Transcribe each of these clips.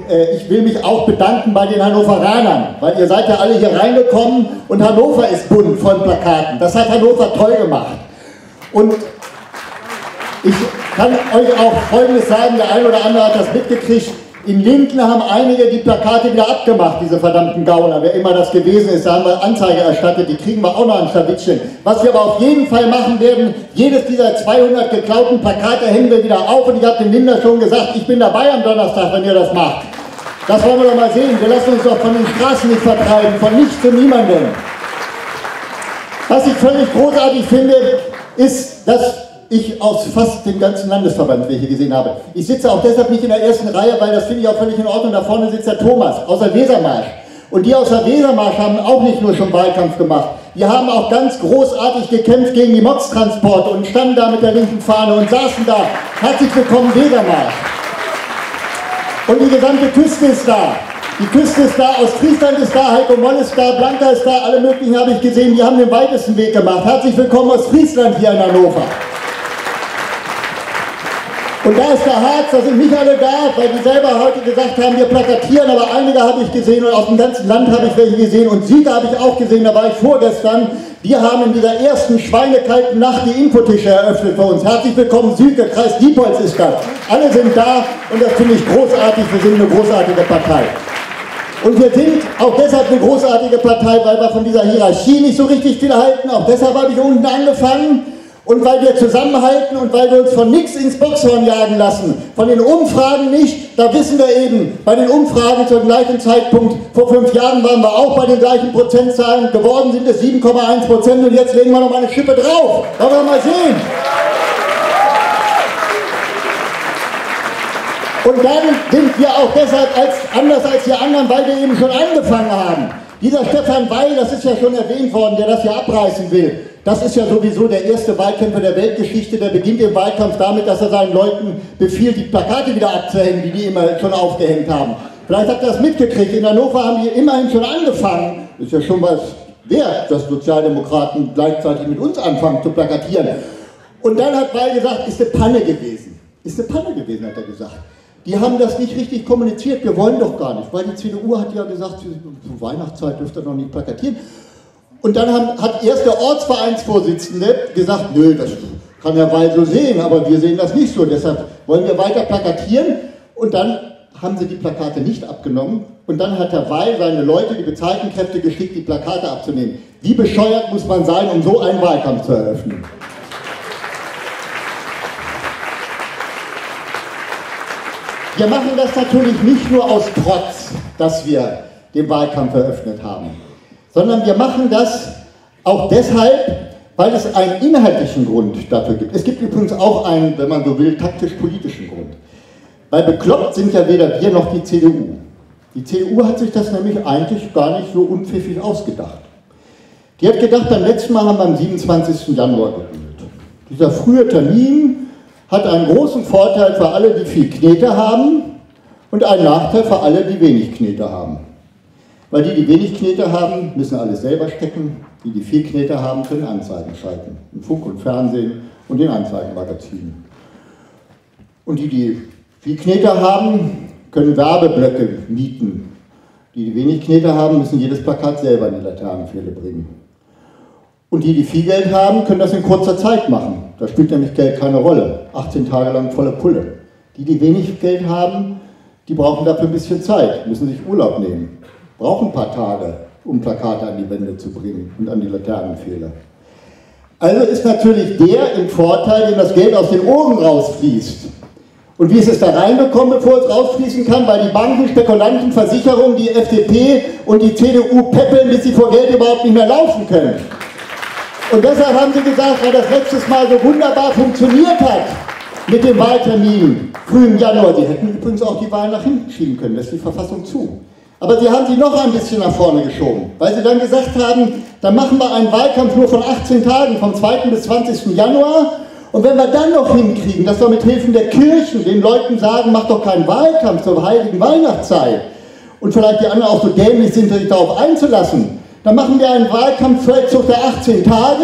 ich will mich auch bedanken bei den Hannoveranern, weil ihr seid ja alle hier reingekommen und Hannover ist bunt von Plakaten. Das hat Hannover toll gemacht. Und ich kann euch auch Folgendes sagen, der eine oder andere hat das mitgekriegt. In Linden haben einige die Plakate wieder abgemacht, diese verdammten Gauner, wer immer das gewesen ist, da haben wir Anzeige erstattet, die kriegen wir auch noch ein Schlawittchen. Was wir aber auf jeden Fall machen werden, jedes dieser 200 geklauten Plakate hängen wir wieder auf und ich habe dem Linder schon gesagt, ich bin dabei am Donnerstag, wenn ihr das macht. Das wollen wir doch mal sehen, wir lassen uns doch von den Straßen nicht vertreiben, von nichts und niemandem. Was ich völlig großartig finde, ist, dass ich aus fast dem ganzen Landesverband welche gesehen habe. Ich sitze auch deshalb nicht in der ersten Reihe, weil das finde ich auch völlig in Ordnung. Da vorne sitzt der Thomas aus der Wesermarsch. Und die aus der Wesermarsch haben auch nicht nur schon Wahlkampf gemacht. Die haben auch ganz großartig gekämpft gegen die Motztransporte und standen da mit der linken Fahne und saßen da. Herzlich willkommen, Wesermarsch. Und die gesamte Küste ist da. Die Küste ist da, Ostfriesland ist da, Heiko Moll ist da, Blanca ist da, alle möglichen habe ich gesehen, die haben den weitesten Weg gemacht. Herzlich willkommen Ostfriesland hier in Hannover. Und da ist der Harz, da sind nicht alle da, weil die selber heute gesagt haben, wir plakatieren, aber einige habe ich gesehen und aus dem ganzen Land habe ich welche gesehen und Siege habe ich auch gesehen, da war ich vorgestern. Wir haben in dieser ersten schweinekalten Nacht die Infotische eröffnet für uns. Herzlich willkommen, Süke, Kreis Diepholz ist das. Alle sind da und das finde ich großartig, wir sind eine großartige Partei. Und wir sind auch deshalb eine großartige Partei, weil wir von dieser Hierarchie nicht so richtig viel halten, auch deshalb habe ich unten angefangen. Und weil wir zusammenhalten und weil wir uns von nichts ins Boxhorn jagen lassen, von den Umfragen nicht, da wissen wir eben, bei den Umfragen zum gleichen Zeitpunkt, vor 5 Jahren waren wir auch bei den gleichen Prozentzahlen, geworden sind es 7,1% und jetzt legen wir noch mal eine Schippe drauf. Wollen wir mal sehen. Und dann sind wir auch deshalb anders als die anderen, weil wir eben schon angefangen haben. Dieser Stefan Weil, das ist ja schon erwähnt worden, der das hier abreißen will. Das ist ja sowieso der erste Wahlkämpfer der Weltgeschichte, der beginnt den Wahlkampf damit, dass er seinen Leuten befiehlt, die Plakate wieder abzuhängen, die immer schon aufgehängt haben. Vielleicht habt ihr das mitgekriegt, in Hannover haben die immerhin schon angefangen, ist ja schon was wert, dass Sozialdemokraten gleichzeitig mit uns anfangen zu plakatieren. Und dann hat Weil gesagt, ist eine Panne gewesen. Ist eine Panne gewesen, hat er gesagt. Die haben das nicht richtig kommuniziert, wir wollen doch gar nicht, weil die CDU hat ja gesagt, zur Weihnachtszeit dürft ihr noch nicht plakatieren. Und dann hat erst der Ortsvereinsvorsitzende gesagt, nö, das kann ja Weil so sehen, aber wir sehen das nicht so, deshalb wollen wir weiter plakatieren. Und dann haben sie die Plakate nicht abgenommen und dann hat der Weil seine Leute, die bezahlten Kräfte, geschickt, die Plakate abzunehmen. Wie bescheuert muss man sein, um so einen Wahlkampf zu eröffnen? Wir machen das natürlich nicht nur aus Trotz, dass wir den Wahlkampf eröffnet haben, sondern wir machen das auch deshalb, weil es einen inhaltlichen Grund dafür gibt. Es gibt übrigens auch einen, wenn man so will, taktisch-politischen Grund. Weil bekloppt sind ja weder wir noch die CDU. Die CDU hat sich das nämlich eigentlich gar nicht so unpfiffig ausgedacht. Die hat gedacht, beim letzten Mal haben wir am 27. Januar gewählt. Dieser frühe Termin hat einen großen Vorteil für alle, die viel Knete haben und einen Nachteil für alle, die wenig Knete haben. Weil die wenig Knete haben, müssen alles selber stecken. Die viel Knete haben, können Anzeigen schalten. Im Funk und Fernsehen und in Anzeigenmagazinen. Und die viel Knete haben, können Werbeblöcke mieten. Die wenig Knete haben, müssen jedes Plakat selber in die Laternenpfähle bringen. Und die viel Geld haben, können das in kurzer Zeit machen. Da spielt nämlich Geld keine Rolle. 18 Tage lang volle Pulle. Die wenig Geld haben, die brauchen dafür ein bisschen Zeit, müssen sich Urlaub nehmen. Brauchen ein paar Tage, um Plakate an die Wände zu bringen und an die Laternenpfähle. Also ist natürlich der im Vorteil, dem das Geld aus den Ohren rausfließt. Und wie ist es da reingekommen, bevor es rausfließen kann? Weil die Banken, Spekulanten, Versicherungen, die FDP und die CDU peppeln, bis sie vor Geld überhaupt nicht mehr laufen können. Und deshalb haben sie gesagt, weil das letztes Mal so wunderbar funktioniert hat mit dem Wahltermin früh im Januar. Sie hätten übrigens auch die Wahl nach hinten schieben können, das ist die Verfassung zu. Aber sie haben sie noch ein bisschen nach vorne geschoben, weil sie dann gesagt haben, dann machen wir einen Wahlkampf nur von 18 Tagen, vom 2. bis 20. Januar. Und wenn wir dann noch hinkriegen, dass wir mit Hilfe der Kirchen den Leuten sagen, macht doch keinen Wahlkampf zur heiligen Weihnachtszeit und vielleicht die anderen auch so dämlich sind, sich darauf einzulassen, dann machen wir einen Wahlkampf vielleicht der 18 Tage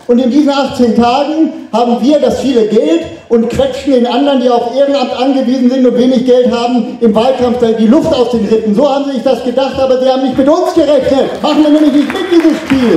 Und in diesen 18 Tagen haben wir das viele Geld und quetschen den anderen, die auf Ehrenamt angewiesen sind und wenig Geld haben, im Wahlkampf die Luft aus den Rippen. So haben sie sich das gedacht, aber sie haben nicht mit uns gerechnet. Machen wir nämlich nicht mit, dieses Spiel.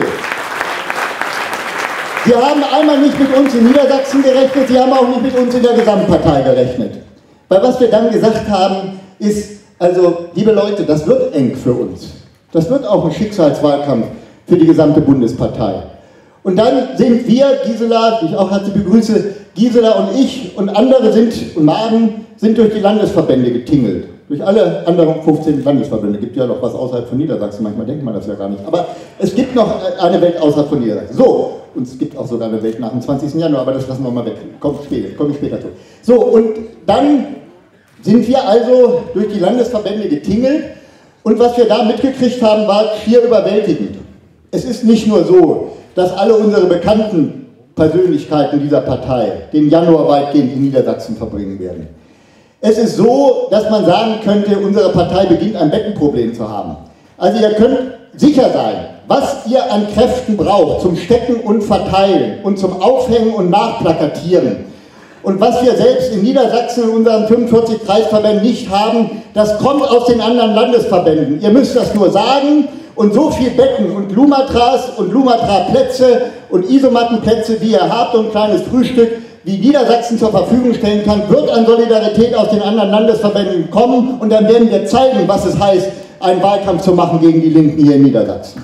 Sie haben einmal nicht mit uns in Niedersachsen gerechnet, sie haben auch nicht mit uns in der Gesamtpartei gerechnet. Weil was wir dann gesagt haben, ist, also liebe Leute, das wird eng für uns. Das wird auch ein Schicksalswahlkampf für die gesamte Bundespartei. Und dann sind wir, Gisela, die ich auch herzlich begrüße, Gisela und ich und andere und Magen sind durch die Landesverbände getingelt. Durch alle anderen 15 Landesverbände. Es gibt ja noch was außerhalb von Niedersachsen, manchmal denkt man das ja gar nicht. Aber es gibt noch eine Welt außerhalb von Niedersachsen. So, und es gibt auch sogar eine Welt nach dem 20. Januar, aber das lassen wir mal weg. Komme ich später zu. So, und dann sind wir also durch die Landesverbände getingelt und was wir da mitgekriegt haben, war schier überwältigend. Es ist nicht nur so, dass alle unsere bekannten Persönlichkeiten dieser Partei den Januar weitgehend in Niedersachsen verbringen werden. Es ist so, dass man sagen könnte, unsere Partei beginnt ein Bettenproblem zu haben. Also ihr könnt sicher sein, was ihr an Kräften braucht zum Stecken und Verteilen und zum Aufhängen und Nachplakatieren und was wir selbst in Niedersachsen in unseren 45 Kreisverbänden nicht haben, das kommt aus den anderen Landesverbänden. Ihr müsst das nur sagen. Und so viel Betten und Lumatras und Lumatra-Plätze und Isomattenplätze, wie ihr habt und ein kleines Frühstück, wie Niedersachsen zur Verfügung stellen kann, wird an Solidarität aus den anderen Landesverbänden kommen und dann werden wir zeigen, was es heißt, einen Wahlkampf zu machen gegen die Linken hier in Niedersachsen.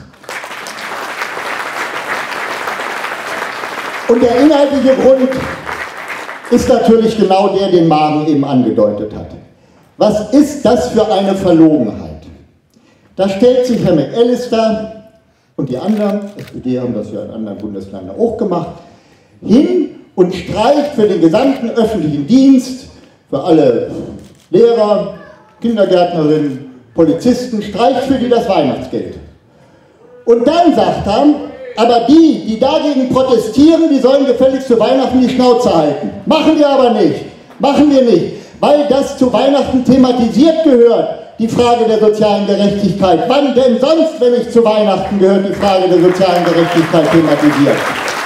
Und der inhaltliche Grund ist natürlich genau der, den Magen eben angedeutet hat. Was ist das für eine Verlogenheit? Da stellt sich Herr McAllister und die anderen, SPD haben das ja in anderen Bundesländern auch gemacht, hin und streicht für den gesamten öffentlichen Dienst, für alle Lehrer, Kindergärtnerinnen, Polizisten, streicht für die das Weihnachtsgeld. Und dann sagt er, aber die dagegen protestieren, die sollen gefälligst zu Weihnachten die Schnauze halten. Machen wir aber nicht, machen wir nicht, weil das zu Weihnachten thematisiert gehört. Die Frage der sozialen Gerechtigkeit. Wann denn sonst, wenn nicht zu Weihnachten, gehört die Frage der sozialen Gerechtigkeit thematisiert?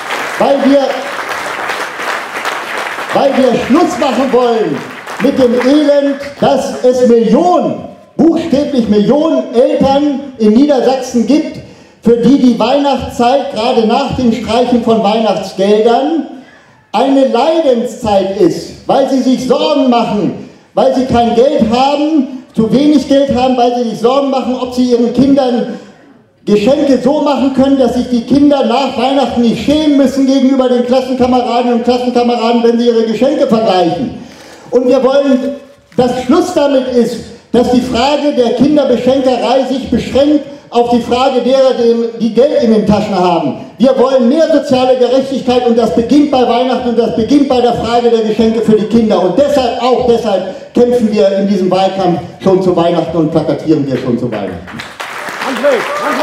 Weil wir Schluss machen wollen mit dem Elend, dass es Millionen, buchstäblich Millionen Eltern in Niedersachsen gibt, für die die Weihnachtszeit, gerade nach dem Streichen von Weihnachtsgeldern, eine Leidenszeit ist, weil sie sich Sorgen machen, weil sie kein Geld haben, zu wenig Geld haben, weil sie sich Sorgen machen, ob sie ihren Kindern Geschenke so machen können, dass sich die Kinder nach Weihnachten nicht schämen müssen gegenüber den Klassenkameradinnen und Klassenkameraden, wenn sie ihre Geschenke vergleichen. Und wir wollen, dass Schluss damit ist, dass die Frage der Kinderbeschenkerei sich beschränkt auf die Frage derer, die Geld in den Taschen haben. Wir wollen mehr soziale Gerechtigkeit und das beginnt bei Weihnachten und das beginnt bei der Frage der Geschenke für die Kinder. Und deshalb, auch deshalb, kämpfen wir in diesem Wahlkampf schon zu Weihnachten und plakatieren wir schon zu Weihnachten. André!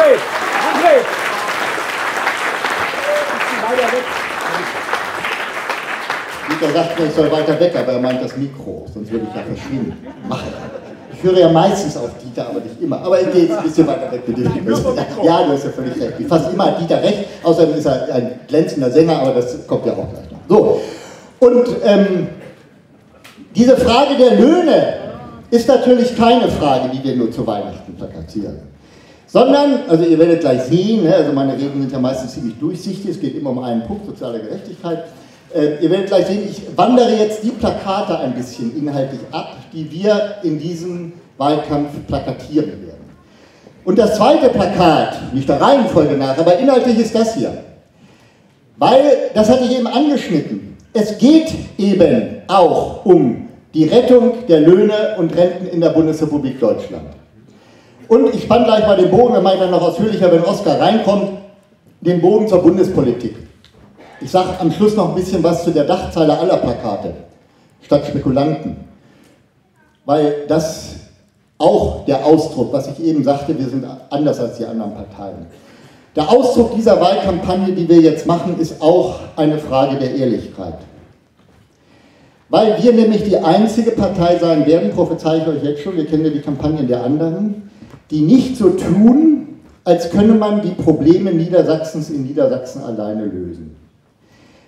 Dieter sagt mir, ich soll weiter weg, aber er meint das Mikro, sonst würde ich ja verschwinden. Machen. Ich höre ja meistens auf Dieter, aber nicht immer. Aber ich gehe jetzt ein bisschen weiter weg mit dir. Ja, du hast ja völlig recht. Fast immer hat Dieter recht, außerdem ist er ein glänzender Sänger, aber das kommt ja auch gleich noch. So, und diese Frage der Löhne ist natürlich keine Frage, die wir nur zu Weihnachten plakatieren. Sondern, also ihr werdet gleich sehen, also meine Reden sind ja meistens ziemlich durchsichtig, es geht immer um einen Punkt, soziale Gerechtigkeit. Ihr werdet gleich sehen, ich wandere jetzt die Plakate ein bisschen inhaltlich ab, die wir in diesem Wahlkampf plakatieren werden. Und das zweite Plakat, nicht der Reihenfolge nach, aber inhaltlich ist das hier. Weil, das hatte ich eben angeschnitten, es geht eben auch um die Rettung der Löhne und Renten in der Bundesrepublik Deutschland. Und ich spanne gleich mal den Bogen, dann mache ich dann noch ausführlicher, wenn Oskar reinkommt, den Bogen zur Bundespolitik. Ich sage am Schluss noch ein bisschen was zu der Dachzeile aller Plakate, statt Spekulanten. Weil das auch der Ausdruck, was ich eben sagte, wir sind anders als die anderen Parteien. Der Ausdruck dieser Wahlkampagne, die wir jetzt machen, ist auch eine Frage der Ehrlichkeit. Weil wir nämlich die einzige Partei sein werden, prophezeie ich euch jetzt schon, wir kennen ja die Kampagnen der anderen, die nicht so tun, als könne man die Probleme Niedersachsens in Niedersachsen alleine lösen.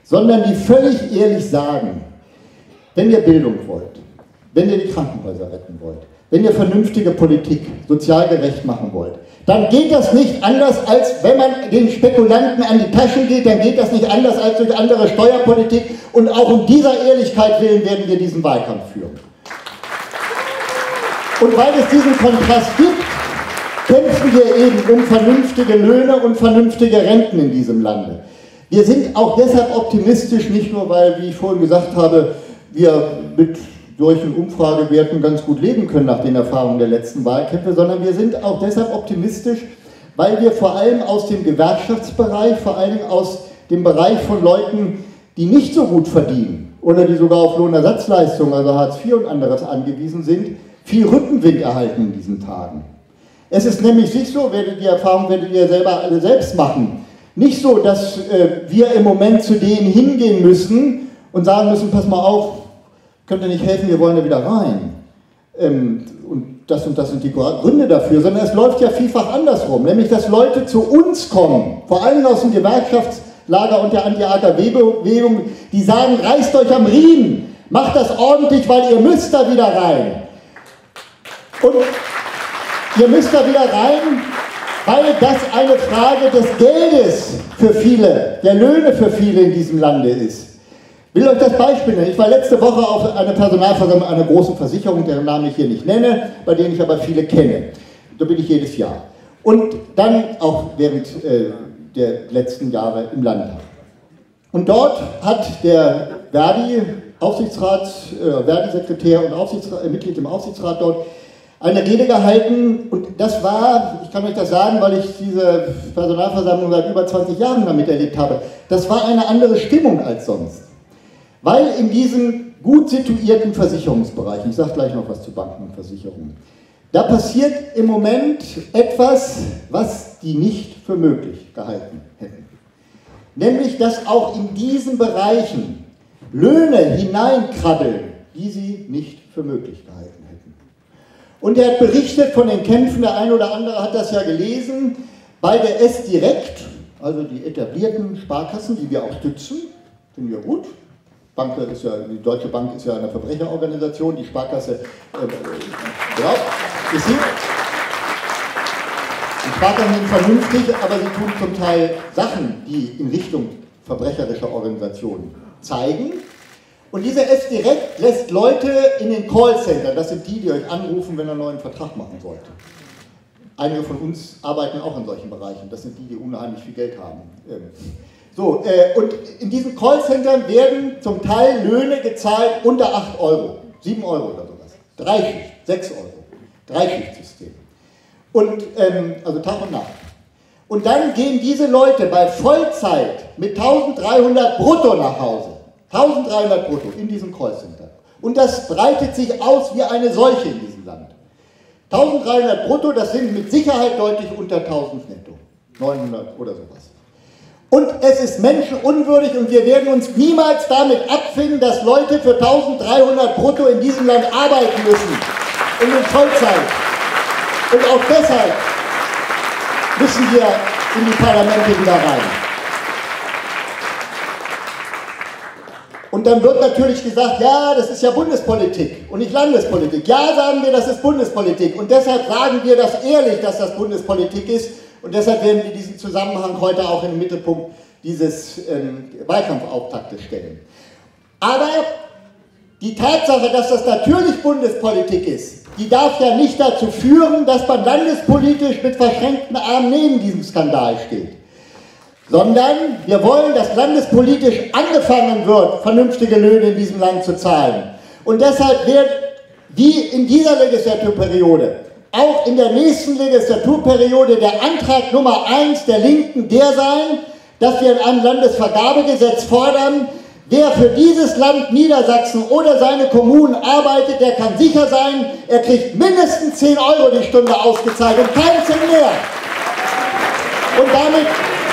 sondern die völlig ehrlich sagen, wenn ihr Bildung wollt, wenn ihr die Krankenhäuser retten wollt, wenn ihr vernünftige Politik sozial gerecht machen wollt, dann geht das nicht anders, als wenn man den Spekulanten an die Taschen geht, dann geht das nicht anders als durch andere Steuerpolitik, und auch um dieser Ehrlichkeit willen werden wir diesen Wahlkampf führen. Und weil es diesen Kontrast gibt, kämpfen wir eben um vernünftige Löhne und vernünftige Renten in diesem Lande. Wir sind auch deshalb optimistisch, nicht nur weil, wie ich vorhin gesagt habe, wir mit solchen Umfragewerten ganz gut leben können nach den Erfahrungen der letzten Wahlkämpfe, sondern wir sind auch deshalb optimistisch, weil wir vor allem aus dem Gewerkschaftsbereich, vor allem aus dem Bereich von Leuten, die nicht so gut verdienen oder die sogar auf Lohnersatzleistungen, also Hartz IV und anderes angewiesen sind, viel Rückenwind erhalten in diesen Tagen. Es ist nämlich nicht so, die Erfahrung werdet ihr selber alle selbst machen, nicht so, dass wir im Moment zu denen hingehen müssen und sagen müssen, pass mal auf, könnt ihr nicht helfen, wir wollen da wieder rein. Und das sind die Gründe dafür, sondern es läuft ja vielfach andersrum, nämlich dass Leute zu uns kommen, vor allem aus dem Gewerkschaftslager und der Anti-AKW-Bewegung, die sagen, reißt euch am Riemen, macht das ordentlich, weil ihr müsst da wieder rein. Und ihr müsst da wieder rein, weil das eine Frage des Geldes für viele, der Löhne für viele in diesem Lande ist. Ich will euch das Beispiel nennen. Ich war letzte Woche auf einer Personalversammlung einer großen Versicherung, deren Namen ich hier nicht nenne, bei denen ich aber viele kenne. Da bin ich jedes Jahr. Und dann auch während der letzten Jahre im Landtag. Und dort hat der Verdi-Sekretär und Mitglied im Aufsichtsrat dort eine Rede gehalten, und das war, ich kann euch das sagen, weil ich diese Personalversammlung seit über 20 Jahren damit erlebt habe, das war eine andere Stimmung als sonst. Weil in diesem gut situierten Versicherungsbereich, ich sage gleich noch was zu Banken und Versicherungen, da passiert im Moment etwas, was die nicht für möglich gehalten hätten. Nämlich, dass auch in diesen Bereichen Löhne hineinkrabbeln, die sie nicht für möglich gehalten hätten. Und er hat berichtet von den Kämpfen, der eine oder andere hat das ja gelesen, bei der S-Direkt, also die etablierten Sparkassen, die wir auch stützen, finden wir gut. Die Deutsche Bank ist ja eine Verbrecherorganisation, die Sparkasse, ist hier. Die Sparkassen sind vernünftig, aber sie tun zum Teil Sachen, die in Richtung verbrecherischer Organisationen zeigen. Und diese S-Direkt lässt Leute in den Callcentern, das sind die euch anrufen, wenn ihr einen neuen Vertrag machen wollt. Einige von uns arbeiten auch in solchen Bereichen, das sind die unheimlich viel Geld haben. Und in diesen Callcentern werden zum Teil Löhne gezahlt unter 8 Euro, 7 Euro oder sowas. Dreischicht, 6 Euro, Dreischichtsystem. Und, also Tag und Nacht. Und dann gehen diese Leute bei Vollzeit mit 1300 brutto nach Hause. 1300 brutto in diesem Callcenter. Und das breitet sich aus wie eine Seuche in diesem Land. 1300 brutto, das sind mit Sicherheit deutlich unter 1000 netto. 900 oder sowas. Und es ist menschenunwürdig, und wir werden uns niemals damit abfinden, dass Leute für 1300 brutto in diesem Land arbeiten müssen. In den Vollzeit. Und auch deshalb müssen wir in die Parlamente wieder rein. Und dann wird natürlich gesagt, ja, das ist ja Bundespolitik und nicht Landespolitik. Ja, sagen wir, das ist Bundespolitik. Und deshalb sagen wir das ehrlich, dass das Bundespolitik ist. Und deshalb werden wir diesen Zusammenhang heute auch in den Mittelpunkt dieses Wahlkampfauftaktes stellen. Aber die Tatsache, dass das natürlich Bundespolitik ist, die darf ja nicht dazu führen, dass man landespolitisch mit verschränkten Armen neben diesem Skandal steht. Sondern wir wollen, dass landespolitisch angefangen wird, vernünftige Löhne in diesem Land zu zahlen. Und deshalb wird, wie in dieser Legislaturperiode, auch in der nächsten Legislaturperiode der Antrag Nummer 1 der Linken der sein, dass wir in einem Landesvergabegesetz fordern, wer für dieses Land Niedersachsen oder seine Kommunen arbeitet, der kann sicher sein, er kriegt mindestens 10 Euro die Stunde ausgezahlt und keinen Cent mehr. Und damit...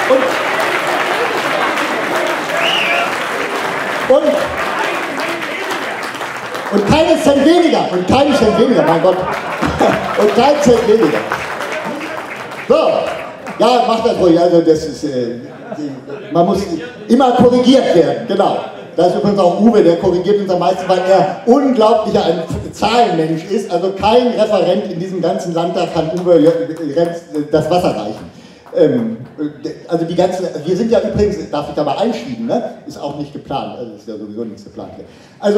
Und keinen Cent weniger, mein Gott. Und keinen Cent weniger. So, Ja, macht das ruhig, also das ist, man muss immer korrigiert werden, genau. Da ist übrigens auch Uwe, der korrigiert uns am meisten, weil er unglaublicher ein Zahlenmensch ist. Also kein Referent in diesem ganzen Landtag kann Uwe das Wasser reichen. Also die ganzen, wir sind ja übrigens, darf ich da mal einschieben, ne? Ist auch nicht geplant, also ist ja sowieso nichts geplant hier. Also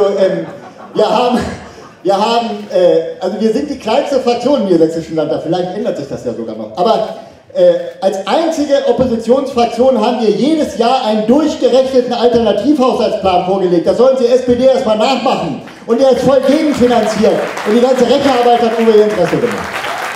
also wir sind die kleinste Fraktion im Niedersächsischen Landtag, vielleicht ändert sich das ja sogar noch. Aber als einzige Oppositionsfraktion haben wir jedes Jahr einen durchgerechneten Alternativhaushaltsplan vorgelegt. Das sollen Sie SPD erstmal nachmachen. Und der ist voll gegenfinanziert. Und die ganze Rechenarbeit hat Uwe Interesse gemacht.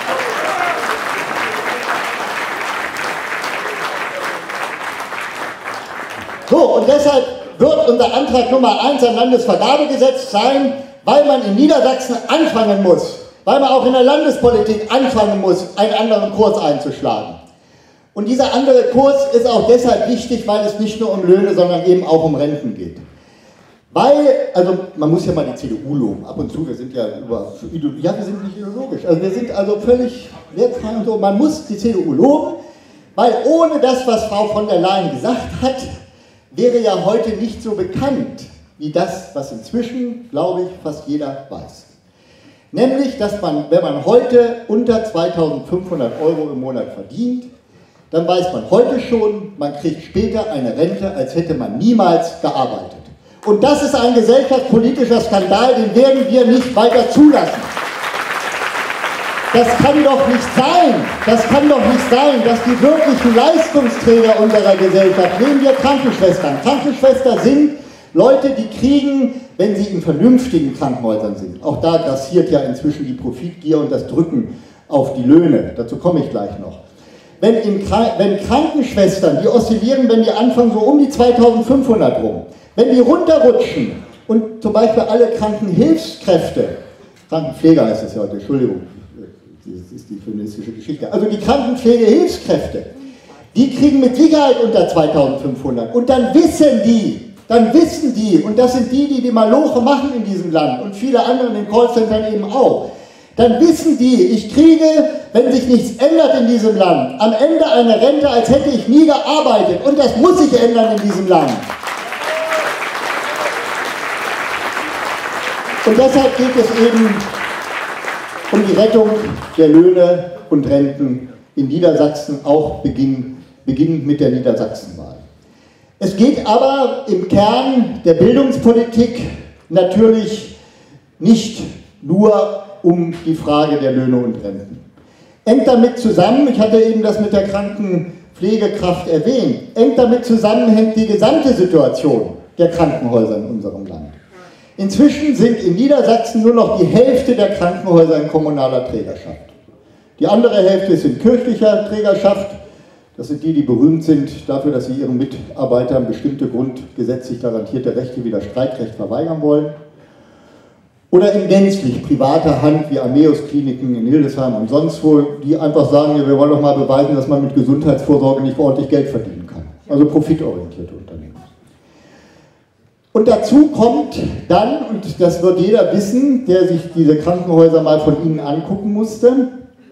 So, und deshalb wird unser Antrag Nummer 1 am Landesvergabegesetz sein, weil man in Niedersachsen anfangen muss, weil man auch in der Landespolitik anfangen muss, einen anderen Kurs einzuschlagen. Und dieser andere Kurs ist auch deshalb wichtig, weil es nicht nur um Löhne, sondern eben auch um Renten geht. Weil, also man muss ja mal die CDU loben, ab und zu, wir sind ja wir sind nicht ideologisch, also wir sind also völlig wertfrei und so, man muss die CDU loben, weil ohne das, was Frau von der Leyen gesagt hat, wäre ja heute nicht so bekannt, wie das, was inzwischen, glaube ich, fast jeder weiß. Nämlich, dass man, wenn man heute unter 2.500 € im Monat verdient, dann weiß man heute schon, man kriegt später eine Rente, als hätte man niemals gearbeitet. Und das ist ein gesellschaftspolitischer Skandal, den werden wir nicht weiter zulassen. Das kann doch nicht sein, dass die wirklichen Leistungsträger unserer Gesellschaft, nehmen wir Krankenschwestern. Krankenschwestern sind Leute, die kriegen, wenn sie in vernünftigen Krankenhäusern sind. Auch da grassiert ja inzwischen die Profitgier und das Drücken auf die Löhne. Dazu komme ich gleich noch. Wenn Krankenschwestern, die oszillieren, wenn die anfangen, so um die 2.500 rum, wenn die runterrutschen und zum Beispiel alle Krankenhilfskräfte, Krankenpfleger heißt das ja heute, Entschuldigung, das ist die feministische Geschichte, also die Krankenpflegehilfskräfte, die kriegen mit Sicherheit unter 2.500 und dann wissen die, und das sind die Maloche machen in diesem Land und viele andere in den Callcentern eben auch, dann wissen die, ich kriege, wenn sich nichts ändert in diesem Land, am Ende eine Rente, als hätte ich nie gearbeitet. Und das muss sich ändern in diesem Land. Und deshalb geht es eben um die Rettung der Löhne und Renten in Niedersachsen, auch beginnend mit der Niedersachsenwahl. Es geht aber im Kern der Bildungspolitik natürlich nicht nur um die Frage der Löhne und Renten. Hängt damit zusammen, ich hatte eben das mit der Krankenpflegekraft erwähnt, damit zusammenhängt die gesamte Situation der Krankenhäuser in unserem Land. Inzwischen sind in Niedersachsen nur noch die Hälfte der Krankenhäuser in kommunaler Trägerschaft. Die andere Hälfte ist in kirchlicher Trägerschaft. Das sind die berühmt sind dafür, dass sie ihren Mitarbeitern bestimmte grundgesetzlich garantierte Rechte wie das Streikrecht verweigern wollen. Oder in gänzlich privater Hand wie Ameos-Kliniken in Hildesheim und sonst wo, die einfach sagen, wir wollen doch mal beweisen, dass man mit Gesundheitsvorsorge nicht ordentlich Geld verdienen kann. Also profitorientierte Unternehmen. Und dazu kommt dann, und das wird jeder wissen, der sich diese Krankenhäuser mal von Ihnen angucken musste,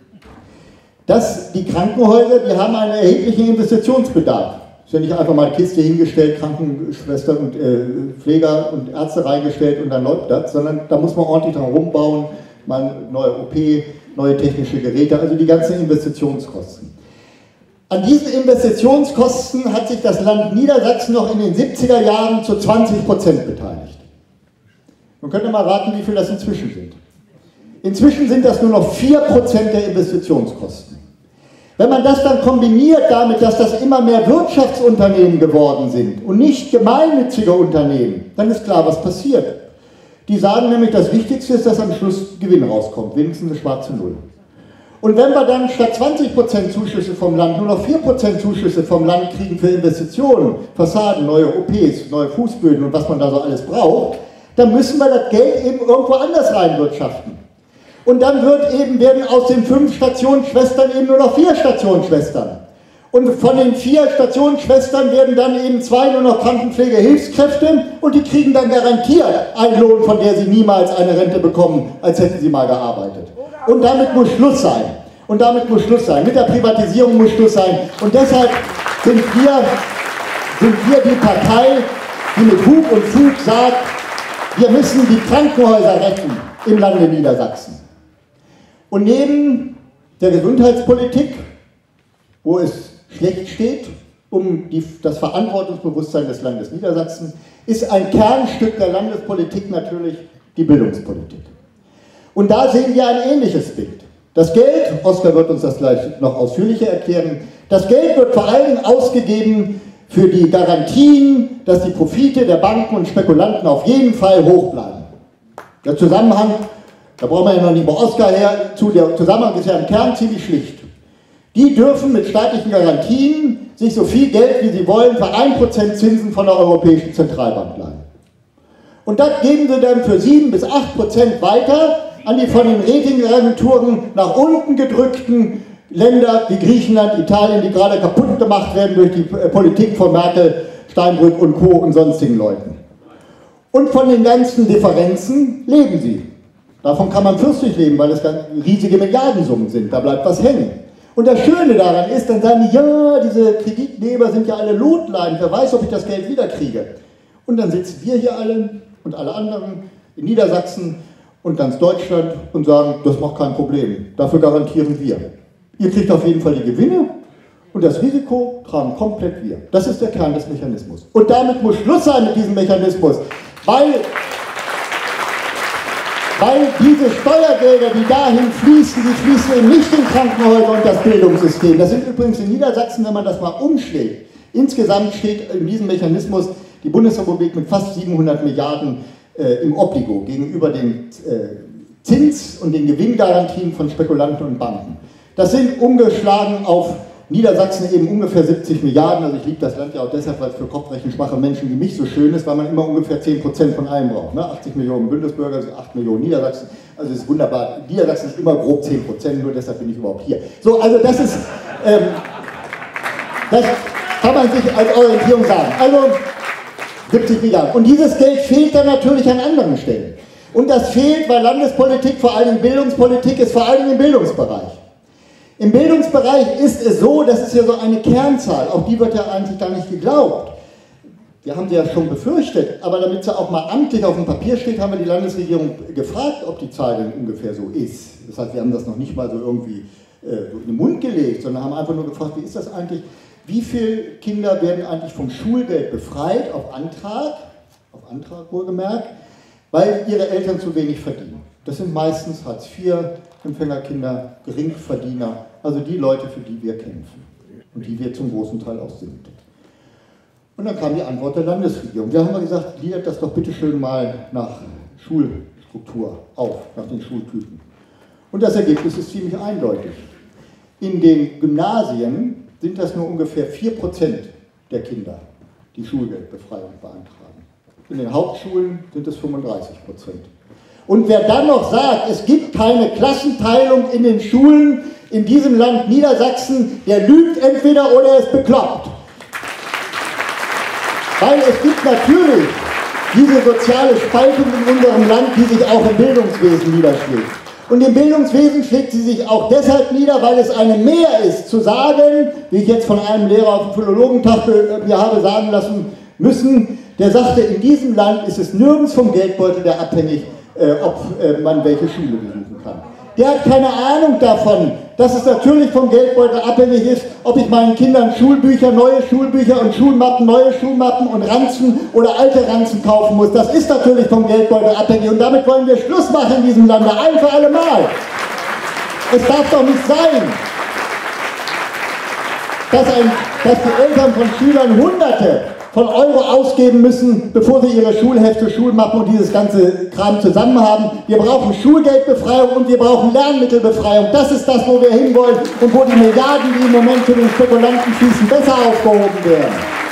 dass die Krankenhäuser, die haben einen erheblichen Investitionsbedarf. Es ist ja nicht einfach mal eine Kiste hingestellt, Krankenschwestern und Pfleger und Ärzte reingestellt und dann läuft das, sondern da muss man ordentlich dran rumbauen, mal neue OP, neue technische Geräte, also die ganzen Investitionskosten. An diesen Investitionskosten hat sich das Land Niedersachsen noch in den 70er Jahren zu 20% beteiligt. Man könnte mal raten, wie viel das inzwischen sind. Inzwischen sind das nur noch 4% der Investitionskosten. Wenn man das dann kombiniert damit, dass das immer mehr Wirtschaftsunternehmen geworden sind und nicht gemeinnützige Unternehmen, dann ist klar, was passiert. Die sagen nämlich, das Wichtigste ist, dass am Schluss Gewinn rauskommt, wenigstens eine schwarze Null. Und wenn wir dann statt 20% Zuschüsse vom Land nur noch 4% Zuschüsse vom Land kriegen für Investitionen, Fassaden, neue OPs, neue Fußböden und was man da so alles braucht, dann müssen wir das Geld eben irgendwo anders reinwirtschaften. Und dann werden aus den 5 Stationsschwestern eben nur noch 4 Stationsschwestern. Und von den 4 Stationsschwestern werden dann eben 2 nur noch Krankenpflegehilfskräfte und die kriegen dann garantiert einen Lohn, von der sie niemals eine Rente bekommen, als hätten sie mal gearbeitet. Und damit muss Schluss sein. Und damit muss Schluss sein. Mit der Privatisierung muss Schluss sein. Und deshalb sind wir die Partei, die mit Hug und Fug sagt, wir müssen die Krankenhäuser retten im Lande Niedersachsen. Und neben der Gesundheitspolitik, wo es schlecht steht, um das Verantwortungsbewusstsein des Landes Niedersachsen, ist ein Kernstück der Landespolitik natürlich die Bildungspolitik. Und da sehen wir ein ähnliches Bild. Das Geld, Oskar wird uns das gleich noch ausführlicher erklären, das Geld wird vor allem ausgegeben für die Garantien, dass die Profite der Banken und Spekulanten auf jeden Fall hoch bleiben. Der Zusammenhang, da brauchen wir ja noch nicht bei Oskar her, der Zusammenhang ist ja im Kern ziemlich schlicht. Die dürfen mit staatlichen Garantien sich so viel Geld, wie sie wollen, für 1% Zinsen von der Europäischen Zentralbank leihen. Und das geben sie dann für 7 bis 8% weiter an die von den Ratingagenturen nach unten gedrückten Länder wie Griechenland, Italien, die gerade kaputt gemacht werden durch die Politik von Merkel, Steinbrück und Co. und sonstigen Leuten. Und von den ganzen Differenzen leben sie. Davon kann man fürstlich leben, weil es ganz riesige Milliardensummen sind, da bleibt was hängen. Und das Schöne daran ist, dann sagen die, ja, diese Kreditgeber sind ja alle Lotlein, wer weiß, ob ich das Geld wiederkriege. Und dann sitzen wir hier alle und alle anderen in Niedersachsen und ganz Deutschland und sagen, das macht kein Problem, dafür garantieren wir. Ihr kriegt auf jeden Fall die Gewinne und das Risiko tragen komplett wir. Das ist der Kern des Mechanismus. Und damit muss Schluss sein mit diesem Mechanismus, weil diese Steuergelder, die dahin fließen, die fließen eben nicht in Krankenhäuser und das Bildungssystem. Das sind übrigens in Niedersachsen, wenn man das mal umschlägt, insgesamt steht in diesem Mechanismus die Bundesrepublik mit fast 700 Milliarden im Obligo gegenüber den Zins- und den Gewinngarantien von Spekulanten und Banken. Das sind umgeschlagen auf Niedersachsen eben ungefähr 70 Milliarden. Also ich liebe das Land ja auch deshalb, weil es für kopfrechenschwache Menschen wie mich so schön ist, weil man immer ungefähr 10% von allem braucht. Ne? 80 Millionen Bundesbürger, 8 Millionen Niedersachsen. Also es ist wunderbar. Niedersachsen ist immer grob 10%, nur deshalb bin ich überhaupt hier. So, also das ist, das kann man sich als Orientierung sagen. Also 70 Milliarden. Und dieses Geld fehlt dann natürlich an anderen Stellen. Und das fehlt, weil Landespolitik, vor allem Bildungspolitik, ist vor allem im Bildungsbereich. Im Bildungsbereich ist es so, das ist ja so eine Kernzahl, auch die wird ja eigentlich gar nicht geglaubt. Wir haben sie ja schon befürchtet, aber damit sie auch mal amtlich auf dem Papier steht, haben wir die Landesregierung gefragt, ob die Zahl denn ungefähr so ist. Das heißt, wir haben das noch nicht mal so irgendwie so in den Mund gelegt, sondern haben einfach nur gefragt, wie ist das eigentlich, wie viele Kinder werden eigentlich vom Schulgeld befreit, auf Antrag wohlgemerkt, weil ihre Eltern zu wenig verdienen. Das sind meistens Hartz-IV-Empfängerkinder, Geringverdiener, also die Leute, für die wir kämpfen und die wir zum großen Teil auch sind. Und dann kam die Antwort der Landesregierung. Wir haben mal gesagt, gliedert das doch bitte schön mal nach Schulstruktur auf, nach den Schultypen. Und das Ergebnis ist ziemlich eindeutig. In den Gymnasien sind das nur ungefähr 4% der Kinder, die Schulgeldbefreiung beantragen. In den Hauptschulen sind es 35%. Und wer dann noch sagt, es gibt keine Klassenteilung in den Schulen in diesem Land Niedersachsen, der lügt entweder oder er ist bekloppt. Weil es gibt natürlich diese soziale Spaltung in unserem Land, die sich auch im Bildungswesen niederschlägt. Und im Bildungswesen schlägt sie sich auch deshalb nieder, weil es eine Mehr ist, zu sagen, wie ich jetzt von einem Lehrer auf dem Philologentag mir habe sagen lassen müssen, der sagte, in diesem Land ist es nirgends vom Geldbeutel der abhängig, ob man welche Schule besuchen kann. Der hat keine Ahnung davon, dass es natürlich vom Geldbeutel abhängig ist, ob ich meinen Kindern Schulbücher, neue Schulbücher und Schulmappen, neue Schulmappen und Ranzen oder alte Ranzen kaufen muss. Das ist natürlich vom Geldbeutel abhängig und damit wollen wir Schluss machen in diesem Lande, ein für alle Mal. Es darf doch nicht sein, dass die Eltern von Schülern Hunderte von Euro ausgeben müssen, bevor sie ihre Schulhefte, Schulmappen und dieses ganze Kram zusammen haben. Wir brauchen Schulgeldbefreiung und wir brauchen Lernmittelbefreiung. Das ist das, wo wir hinwollen und wo die Milliarden, die im Moment für den Spekulanten fließen, besser aufgehoben werden.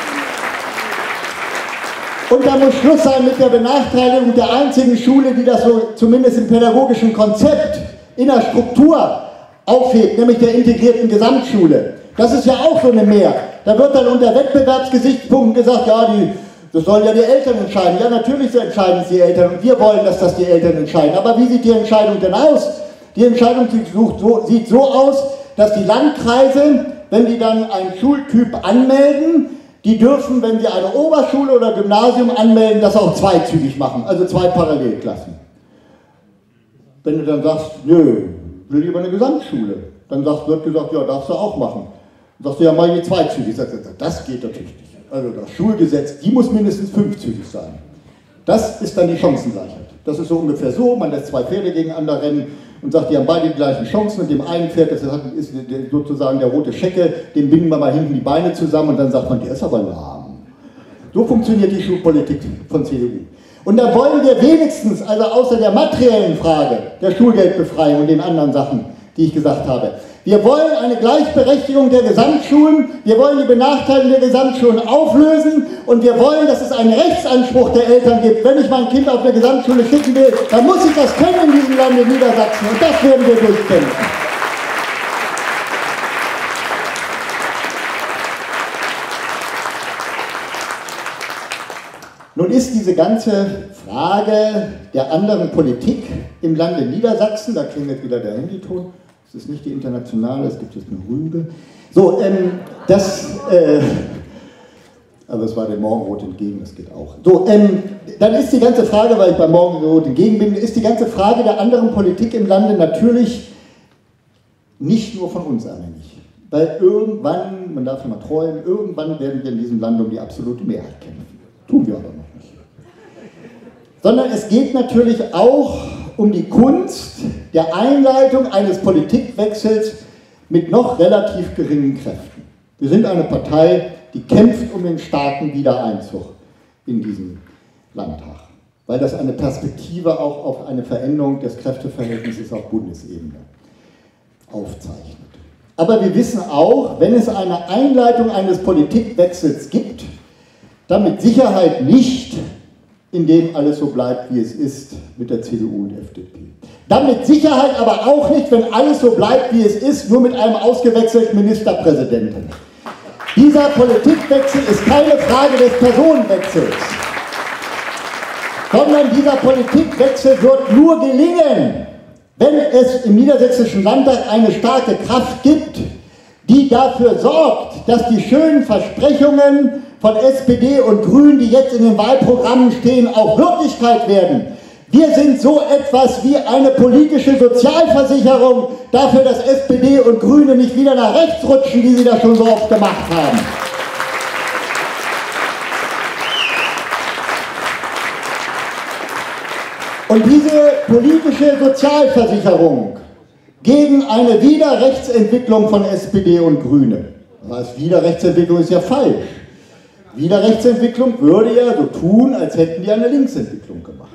Und da muss Schluss sein mit der Benachteiligung der einzigen Schule, die das so zumindest im pädagogischen Konzept in der Struktur aufhebt, nämlich der integrierten Gesamtschule. Das ist ja auch so eine Mehr. Da wird dann unter Wettbewerbsgesichtspunkten gesagt, ja, das sollen ja die Eltern entscheiden. Ja, natürlich entscheiden es die Eltern und wir wollen, dass das die Eltern entscheiden. Aber wie sieht die Entscheidung denn aus? Die Entscheidung sieht so aus, dass die Landkreise, wenn die dann einen Schultyp anmelden, die dürfen, wenn sie eine Oberschule oder Gymnasium anmelden, das auch zweizügig machen, also 2 Parallelklassen. Wenn du dann sagst, nö, will lieber eine Gesamtschule, dann wird gesagt, ja, darfst du auch machen. Dann sagst du, ja, mal die zweizügig. Das geht natürlich nicht. Also das Schulgesetz, die muss mindestens 5-zügig sein. Das ist dann die Chancengleichheit. Das ist so ungefähr so, man lässt 2 Pferde gegeneinander rennen und sagt, die haben beide die gleichen Chancen und dem einen Pferd, das ist sozusagen der rote Schecke, dem binden wir mal hinten die Beine zusammen und dann sagt man, der ist aber lahm. So funktioniert die Schulpolitik von CDU. Und da wollen wir wenigstens, also außer der materiellen Frage, der Schulgeldbefreiung und den anderen Sachen, die ich gesagt habe, wir wollen eine Gleichberechtigung der Gesamtschulen, wir wollen die Benachteiligung der Gesamtschulen auflösen und wir wollen, dass es einen Rechtsanspruch der Eltern gibt. Wenn ich mein Kind auf eine Gesamtschule schicken will, dann muss ich das können in diesem Land in Niedersachsen und das werden wir durchkämpfen. Nun ist diese ganze Frage der anderen Politik im Lande Niedersachsen, da klingelt wieder der Handyton, das ist nicht die internationale, es gibt jetzt eine Rüge. So, aber es war dem Morgenrot entgegen, das geht auch. So, dann ist die ganze Frage, weil ich beim Morgenrot entgegen bin, ist die ganze Frage der anderen Politik im Lande natürlich nicht nur von uns abhängig. Weil irgendwann, man darf ja mal träumen, irgendwann werden wir in diesem Land um die absolute Mehrheit kämpfen. Tun wir aber noch nicht. Sondern es geht natürlich auch um die Kunst der Einleitung eines Politikwechsels mit noch relativ geringen Kräften. Wir sind eine Partei, die kämpft um den starken Wiedereinzug in diesen Landtag, weil das eine Perspektive auch auf eine Veränderung des Kräfteverhältnisses auf Bundesebene aufzeichnet. Aber wir wissen auch, wenn es eine Einleitung eines Politikwechsels gibt, dann mit Sicherheit nicht, indem alles so bleibt, wie es ist mit der CDU und FDP. Dann mit Sicherheit aber auch nicht, wenn alles so bleibt, wie es ist, nur mit einem ausgewechselten Ministerpräsidenten. Dieser Politikwechsel ist keine Frage des Personenwechsels, sondern dieser Politikwechsel wird nur gelingen, wenn es im Niedersächsischen Landtag eine starke Kraft gibt, die dafür sorgt, dass die schönen Versprechungen von SPD und Grünen, die jetzt in den Wahlprogrammen stehen, auch Wirklichkeit werden. Wir sind so etwas wie eine politische Sozialversicherung dafür, dass SPD und Grüne nicht wieder nach rechts rutschen, wie sie das schon so oft gemacht haben. Und diese politische Sozialversicherung gegen eine Widerrechtsentwicklung von SPD und Grüne. Das heißt, Widerrechtsentwicklung ist ja falsch. Widerrechtsentwicklung würde ja so tun, als hätten die eine Linksentwicklung gemacht.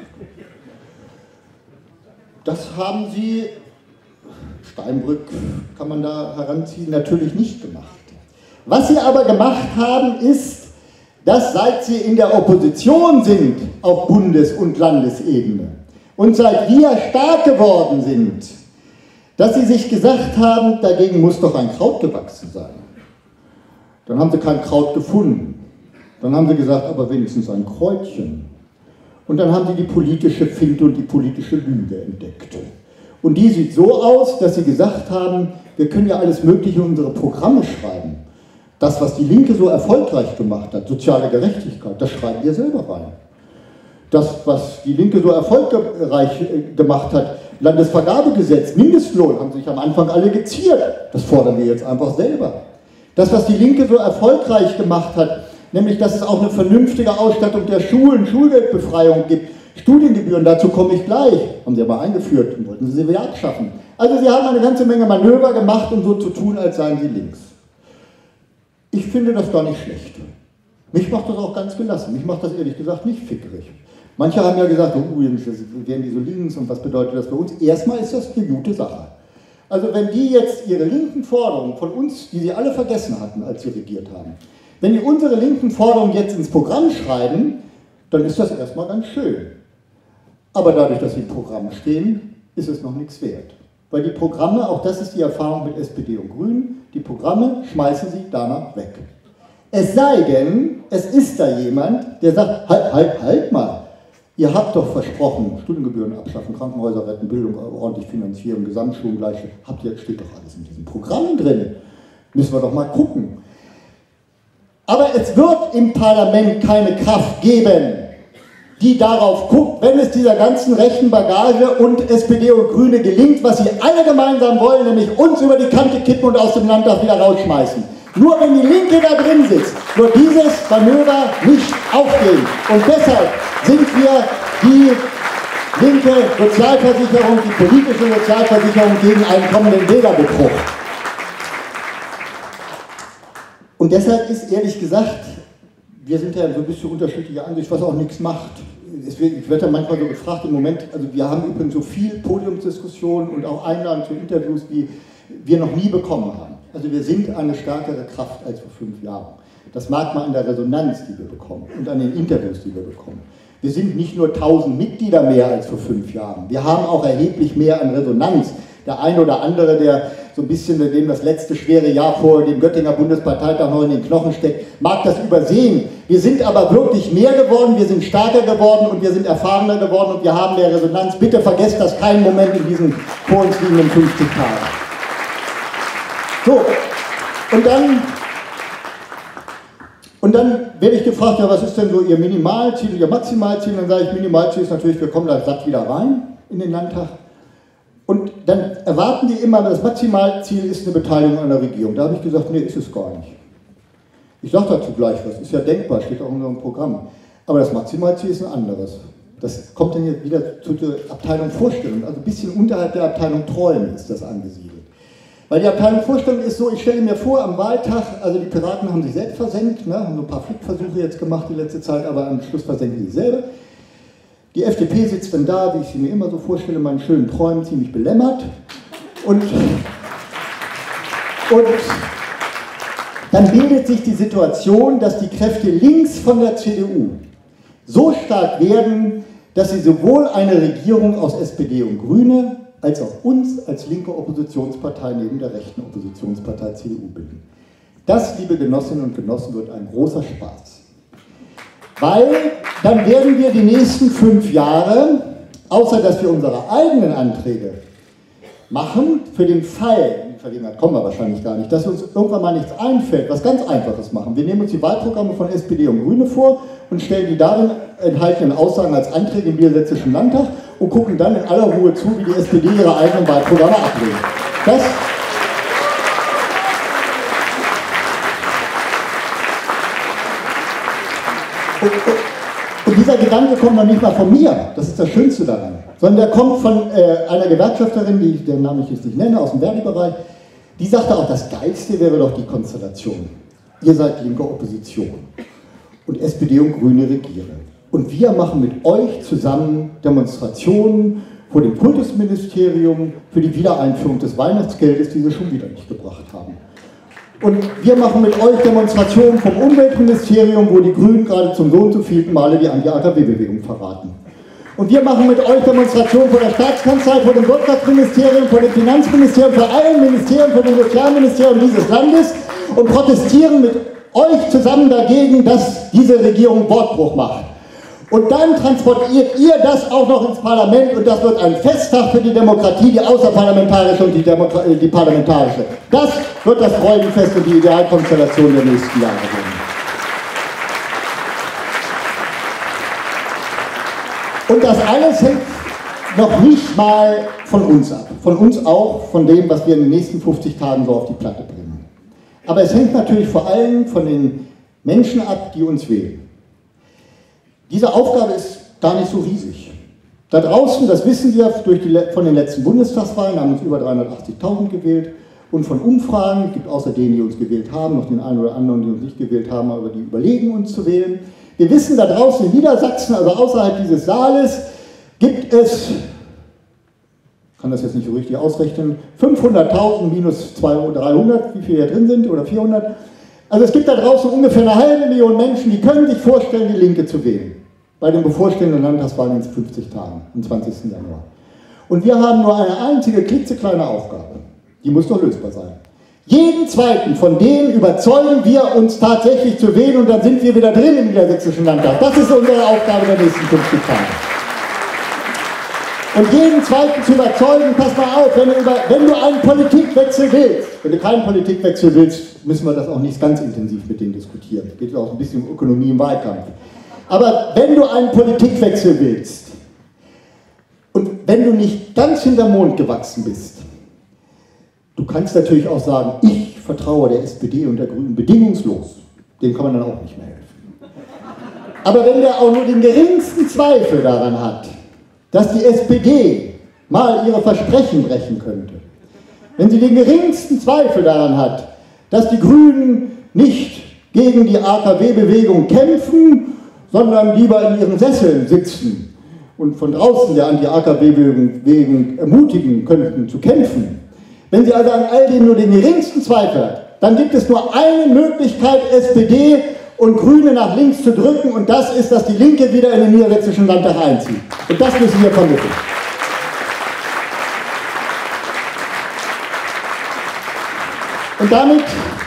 Das haben sie, Steinbrück kann man da heranziehen, natürlich nicht gemacht. Was sie aber gemacht haben, ist, dass seit sie in der Opposition sind auf Bundes- und Landesebene und seit wir stark geworden sind, dass sie sich gesagt haben, dagegen muss doch ein Kraut gewachsen sein. Dann haben sie kein Kraut gefunden. Dann haben sie gesagt, aber wenigstens ein Kräutchen. Und dann haben sie die politische Finte und die politische Lüge entdeckt. Und die sieht so aus, dass sie gesagt haben, wir können ja alles Mögliche in unsere Programme schreiben. Das, was die Linke so erfolgreich gemacht hat, soziale Gerechtigkeit, das schreiben wir selber rein. Das, was die Linke so erfolgreich gemacht hat, Landesvergabegesetz, Mindestlohn, haben sich am Anfang alle geziert. Das fordern wir jetzt einfach selber. Das, was die Linke so erfolgreich gemacht hat, nämlich, dass es auch eine vernünftige Ausstattung der Schulen, Schulgeldbefreiung gibt, Studiengebühren, dazu komme ich gleich, haben sie aber eingeführt und wollten sie wieder abschaffen. Also sie haben eine ganze Menge Manöver gemacht, um so zu tun, als seien sie links. Ich finde das gar nicht schlecht. Mich macht das auch ganz gelassen, mich macht das ehrlich gesagt nicht fickerig. Manche haben ja gesagt, oh, werden die so links und was bedeutet das für uns? Erstmal ist das eine gute Sache. Also wenn die jetzt ihre linken Forderungen von uns, die sie alle vergessen hatten, als sie regiert haben, wenn die unsere linken Forderungen jetzt ins Programm schreiben, dann ist das erstmal ganz schön. Aber dadurch, dass sie im Programm stehen, ist es noch nichts wert. Weil die Programme, auch das ist die Erfahrung mit SPD und Grünen, die Programme schmeißen sie danach weg. Es sei denn, es ist da jemand, der sagt, halt mal, ihr habt doch versprochen, Studiengebühren abschaffen, Krankenhäuser retten, Bildung ordentlich finanzieren, Gesamtschulen gleich, steht doch alles in diesem Programm drin. Müssen wir doch mal gucken. Aber es wird im Parlament keine Kraft geben, die darauf guckt, wenn es dieser ganzen rechten Bagage und SPD und Grüne gelingt, was sie alle gemeinsam wollen, nämlich uns über die Kante kippen und aus dem Landtag wieder rausschmeißen. Nur wenn die Linke da drin sitzt, wird dieses Manöver nicht aufgehen. Und deshalb sind wir die linke Sozialversicherung, die politische Sozialversicherung gegen einen kommenden Wählerbetrug. Und deshalb ist ehrlich gesagt, wir sind ja so ein bisschen unterschiedlicher Ansicht, was auch nichts macht. Ich werde ja manchmal so gefragt im Moment, also wir haben übrigens so viel Podiumsdiskussionen und auch Einladungen zu Interviews, wie wir noch nie bekommen haben. Also wir sind eine stärkere Kraft als vor 5 Jahren. Das mag man an der Resonanz, die wir bekommen und an den Interviews, die wir bekommen. Wir sind nicht nur 1000 Mitglieder mehr als vor 5 Jahren. Wir haben auch erheblich mehr an Resonanz. Der eine oder andere, der so ein bisschen, dem das letzte schwere Jahr vor dem Göttinger Bundesparteitag noch in den Knochen steckt, mag das übersehen. Wir sind aber wirklich mehr geworden, wir sind stärker geworden und wir sind erfahrener geworden und wir haben mehr Resonanz. Bitte vergesst das keinen Moment in diesen vor uns liegenden 50 Tagen. So, und dann werde ich gefragt, ja, was ist denn so Ihr Minimalziel, Ihr Maximalziel? Und dann sage ich, Minimalziel ist natürlich, wir kommen da satt wieder rein in den Landtag. Und dann erwarten die immer, das Maximalziel ist eine Beteiligung an der Regierung. Da habe ich gesagt, nee, ist es gar nicht. Ich sage dazu gleich was, ist ja denkbar, steht auch in unserem Programm. Aber das Maximalziel ist ein anderes. Das kommt dann jetzt wieder zu der Abteilung Vorstellung, also ein bisschen unterhalb der Abteilung Träumen ist das angesiedelt. Weil die Abteilung Vorstellung ist so, ich stelle mir vor, am Wahltag, also die Piraten haben sich selbst versenkt, ne, haben so ein paar Flickversuche jetzt gemacht die letzte Zeit, aber am Schluss versenken sie sich selber. Die FDP sitzt dann da, wie ich sie mir immer so vorstelle, in meinen schönen Träumen, ziemlich belämmert. Und dann bildet sich die Situation, dass die Kräfte links von der CDU so stark werden, dass sie sowohl eine Regierung aus SPD und Grüne als auch uns als linke Oppositionspartei neben der rechten Oppositionspartei CDU bilden. Das, liebe Genossinnen und Genossen, wird ein großer Spaß. Weil dann werden wir die nächsten 5 Jahre, außer dass wir unsere eigenen Anträge machen, für den Fall, in die Verlegenheit kommen wir wahrscheinlich gar nicht, dass uns irgendwann mal nichts einfällt, was ganz Einfaches machen. Wir nehmen uns die Wahlprogramme von SPD und Grüne vor und stellen die darin enthaltenen Aussagen als Anträge im Niedersächsischen Landtag und gucken dann in aller Ruhe zu, wie die SPD ihre eigenen Wahlprogramme ablehnt. Und dieser Gedanke kommt noch nicht mal von mir, das ist das Schönste daran, sondern der kommt von einer Gewerkschafterin, deren Namen ich jetzt nicht nenne, aus dem Verdi-Bereich, die sagte auch, das Geilste wäre doch die Konstellation. Ihr seid linke Opposition und SPD und Grüne regieren. Und wir machen mit euch zusammen Demonstrationen vor dem Kultusministerium für die Wiedereinführung des Weihnachtsgeldes, die sie schon wieder nicht gebracht haben. Und wir machen mit euch Demonstrationen vom Umweltministerium, wo die Grünen gerade zum so und so vielten Male die Anti-AKW-Bewegung verraten. Und wir machen mit euch Demonstrationen vor der Staatskanzlei, vor dem Wirtschaftsministerium, vor dem Finanzministerium, vor allen Ministerien, vor dem Sozialministerium dieses Landes und protestieren mit euch zusammen dagegen, dass diese Regierung Wortbruch macht. Und dann transportiert ihr das auch noch ins Parlament und das wird ein Festtag für die Demokratie, die außerparlamentarische und die parlamentarische. Das wird das Freudenfest und die Idealkonstellation der nächsten Jahre sein. Und das alles hängt noch nicht mal von uns ab. Von uns auch, von dem, was wir in den nächsten 50 Tagen so auf die Platte bringen. Aber es hängt natürlich vor allem von den Menschen ab, die uns wählen. Diese Aufgabe ist gar nicht so riesig. Da draußen, das wissen wir von den letzten Bundestagswahlen, haben uns über 380.000 gewählt und von Umfragen, es gibt außer denen, die uns gewählt haben, noch den einen oder anderen, die uns nicht gewählt haben, aber die überlegen, uns zu wählen. Wir wissen, da draußen in Niedersachsen, also außerhalb dieses Saales, gibt es, ich kann das jetzt nicht so richtig ausrechnen, 500.000 minus 300, wie viele hier drin sind, oder 400. Also es gibt da draußen ungefähr 500.000 Menschen, die können sich vorstellen, die Linke zu wählen. Bei den bevorstehenden Landtagswahlen in 50 Tagen, am 20. Januar. Und wir haben nur eine einzige klitzekleine Aufgabe. Die muss doch lösbar sein. Jeden zweiten von denen überzeugen wir uns tatsächlich zu wählen und dann sind wir wieder drin im Niedersächsischen Landtag. Das ist unsere Aufgabe der nächsten 50 Tage. Und jeden Zweiten zu überzeugen, pass mal auf, wenn du einen Politikwechsel willst, wenn du keinen Politikwechsel willst, müssen wir das auch nicht ganz intensiv mit denen diskutieren. Geht auch ein bisschen um Ökonomie im Wahlkampf. Aber wenn du einen Politikwechsel willst und wenn du nicht ganz hinterm Mond gewachsen bist, du kannst natürlich auch sagen, ich vertraue der SPD und der Grünen bedingungslos. Dem kann man dann auch nicht mehr helfen. Aber wenn der auch nur den geringsten Zweifel daran hat, dass die SPD mal ihre Versprechen brechen könnte, wenn sie den geringsten Zweifel daran hat, dass die Grünen nicht gegen die AKW-Bewegung kämpfen, sondern lieber in ihren Sesseln sitzen und von draußen der Anti-AKW-Bewegung ermutigen könnten zu kämpfen, wenn sie also an all dem nur den geringsten Zweifel hat, dann gibt es nur eine Möglichkeit, SPD und Grüne nach links zu drücken, und das ist, dass die Linke wieder in den niedersächsischen Landtag einzieht. Und das müssen wir vermitteln. Und damit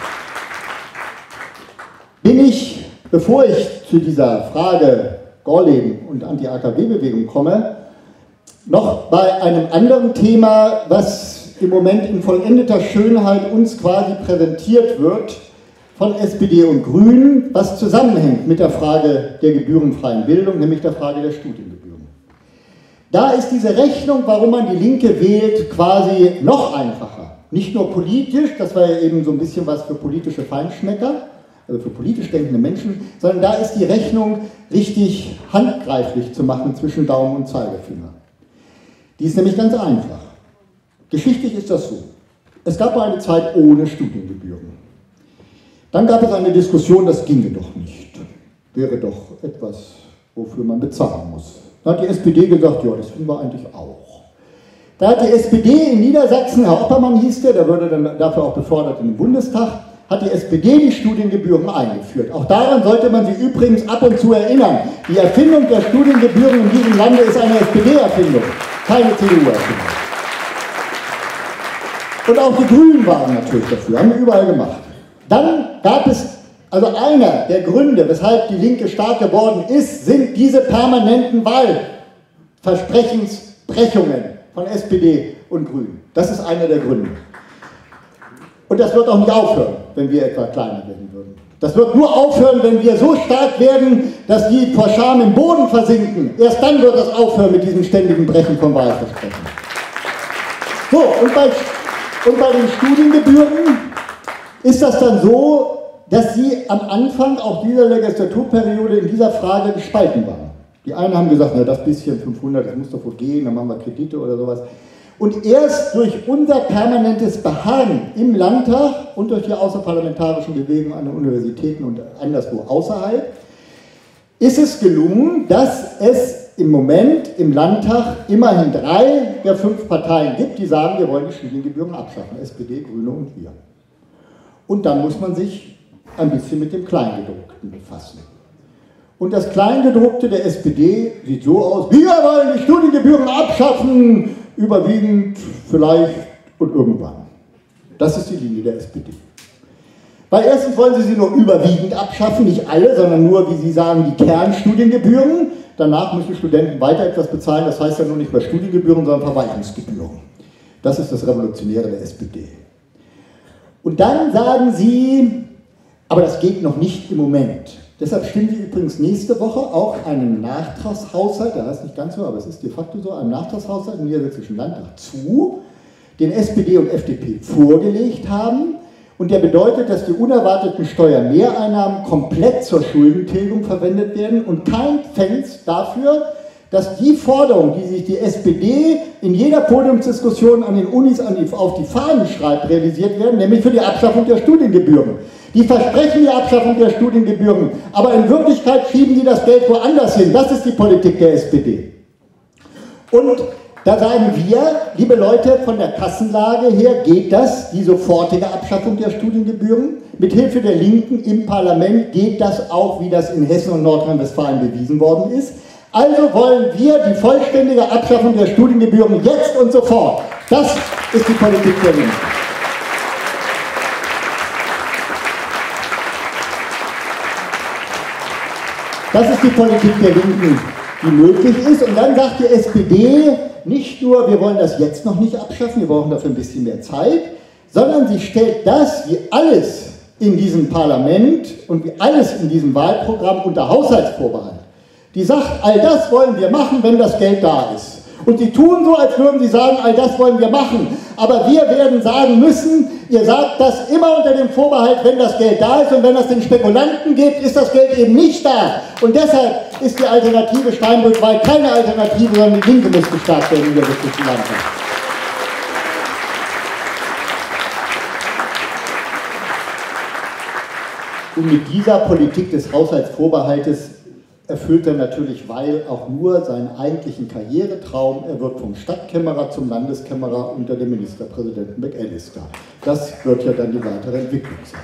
bin ich, bevor ich zu dieser Frage Gorleben und Anti-AKW-Bewegung komme, noch bei einem anderen Thema, was im Moment in vollendeter Schönheit uns quasi präsentiert wird von SPD und Grünen, was zusammenhängt mit der Frage der gebührenfreien Bildung, nämlich der Frage der Studiengebühren. Da ist diese Rechnung, warum man die Linke wählt, quasi noch einfacher. Nicht nur politisch, das war ja eben so ein bisschen was für politische Feinschmecker, also für politisch denkende Menschen, sondern da ist die Rechnung richtig handgreiflich zu machen zwischen Daumen und Zeigefinger. Die ist nämlich ganz einfach. Geschichtlich ist das so. Es gab eine Zeit ohne Studiengebühren. Dann gab es eine Diskussion, das ginge doch nicht. Wäre doch etwas, wofür man bezahlen muss. Da hat die SPD gesagt, ja, das finden wir eigentlich auch. Da hat die SPD in Niedersachsen, Herr Oppermann hieß der wurde dann dafür auch befördert in den Bundestag, hat die SPD die Studiengebühren eingeführt. Auch daran sollte man sich übrigens ab und zu erinnern. Die Erfindung der Studiengebühren in diesem Lande ist eine SPD-Erfindung, keine CDU-Erfindung. Und auch die Grünen waren natürlich dafür, haben wir überall gemacht. Dann gab es, also einer der Gründe, weshalb die Linke stark geworden ist, sind diese permanenten Wahlversprechensbrechungen von SPD und Grünen. Das ist einer der Gründe. Und das wird auch nicht aufhören, wenn wir etwa kleiner werden würden. Das wird nur aufhören, wenn wir so stark werden, dass die vor Scham im Boden versinken. Erst dann wird das aufhören mit diesem ständigen Brechen von Wahlversprechen. So, und bei den Studiengebühren ist das dann so, dass sie am Anfang auch dieser Legislaturperiode in dieser Frage gespalten waren. Die einen haben gesagt, na das bisschen 500, das muss doch wohl gehen, dann machen wir Kredite oder sowas. Und erst durch unser permanentes Beharren im Landtag und durch die außerparlamentarischen Bewegungen an den Universitäten und anderswo außerhalb ist es gelungen, dass es im Moment im Landtag immerhin 3 der 5 Parteien gibt, die sagen, wir wollen die Studiengebühren abschaffen. SPD, Grüne und wir. Und dann muss man sich ein bisschen mit dem Kleingedruckten befassen. Und das Kleingedruckte der SPD sieht so aus, wir wollen die Studiengebühren abschaffen, überwiegend, vielleicht und irgendwann. Das ist die Linie der SPD. Weil erstens wollen sie nur überwiegend abschaffen, nicht alle, sondern nur, wie sie sagen, die Kernstudiengebühren. Danach müssen Studenten weiter etwas bezahlen, das heißt ja nur nicht mehr Studiengebühren, sondern Verwaltungsgebühren. Das ist das Revolutionäre der SPD. Und dann sagen sie, aber das geht noch nicht im Moment. Deshalb stimmen sie übrigens nächste Woche auch einem Nachtragshaushalt, der heißt nicht ganz so, aber es ist de facto so, einem Nachtragshaushalt im Niedersächsischen Landtag zu, den SPD und FDP vorgelegt haben. Und der bedeutet, dass die unerwarteten Steuermehreinnahmen komplett zur Schuldentilgung verwendet werden und kein Pfennig dafür, dass die Forderung, die sich die SPD in jeder Podiumsdiskussion an den Unis auf die Fahnen schreibt, realisiert werden, nämlich für die Abschaffung der Studiengebühren. Die versprechen die Abschaffung der Studiengebühren, aber in Wirklichkeit schieben sie das Geld woanders hin. Das ist die Politik der SPD. Und da sagen wir, liebe Leute, von der Kassenlage her geht das, die sofortige Abschaffung der Studiengebühren. Mit Hilfe der Linken im Parlament geht das auch, wie das in Hessen und Nordrhein-Westfalen bewiesen worden ist. Also wollen wir die vollständige Abschaffung der Studiengebühren jetzt und sofort. Das ist die Politik der Linken. Das ist die Politik der Linken. die möglich ist. Und dann sagt die SPD nicht nur, wir wollen das jetzt noch nicht abschaffen, wir brauchen dafür ein bisschen mehr Zeit, sondern sie stellt das, wie alles in diesem Parlament und wie alles in diesem Wahlprogramm unter Haushaltsvorbehalt. Die sagt, all das wollen wir machen, wenn das Geld da ist. Und sie tun so, als würden sie sagen, all das wollen wir machen. Aber wir werden sagen müssen, ihr sagt das immer unter dem Vorbehalt, wenn das Geld da ist. Und wenn das den Spekulanten gibt, ist das Geld eben nicht da. Und deshalb ist die Alternative Steinbrück-Weil keine Alternative, sondern die Linke muss gestärkt werden in der wirklichen Landschaft. Und mit dieser Politik des Haushaltsvorbehaltes erfüllt er natürlich Weil auch nur seinen eigentlichen Karrieretraum. Er wird vom Stadtkämmerer zum Landeskämmerer unter dem Ministerpräsidenten McAllister. Das wird ja dann die weitere Entwicklung sein.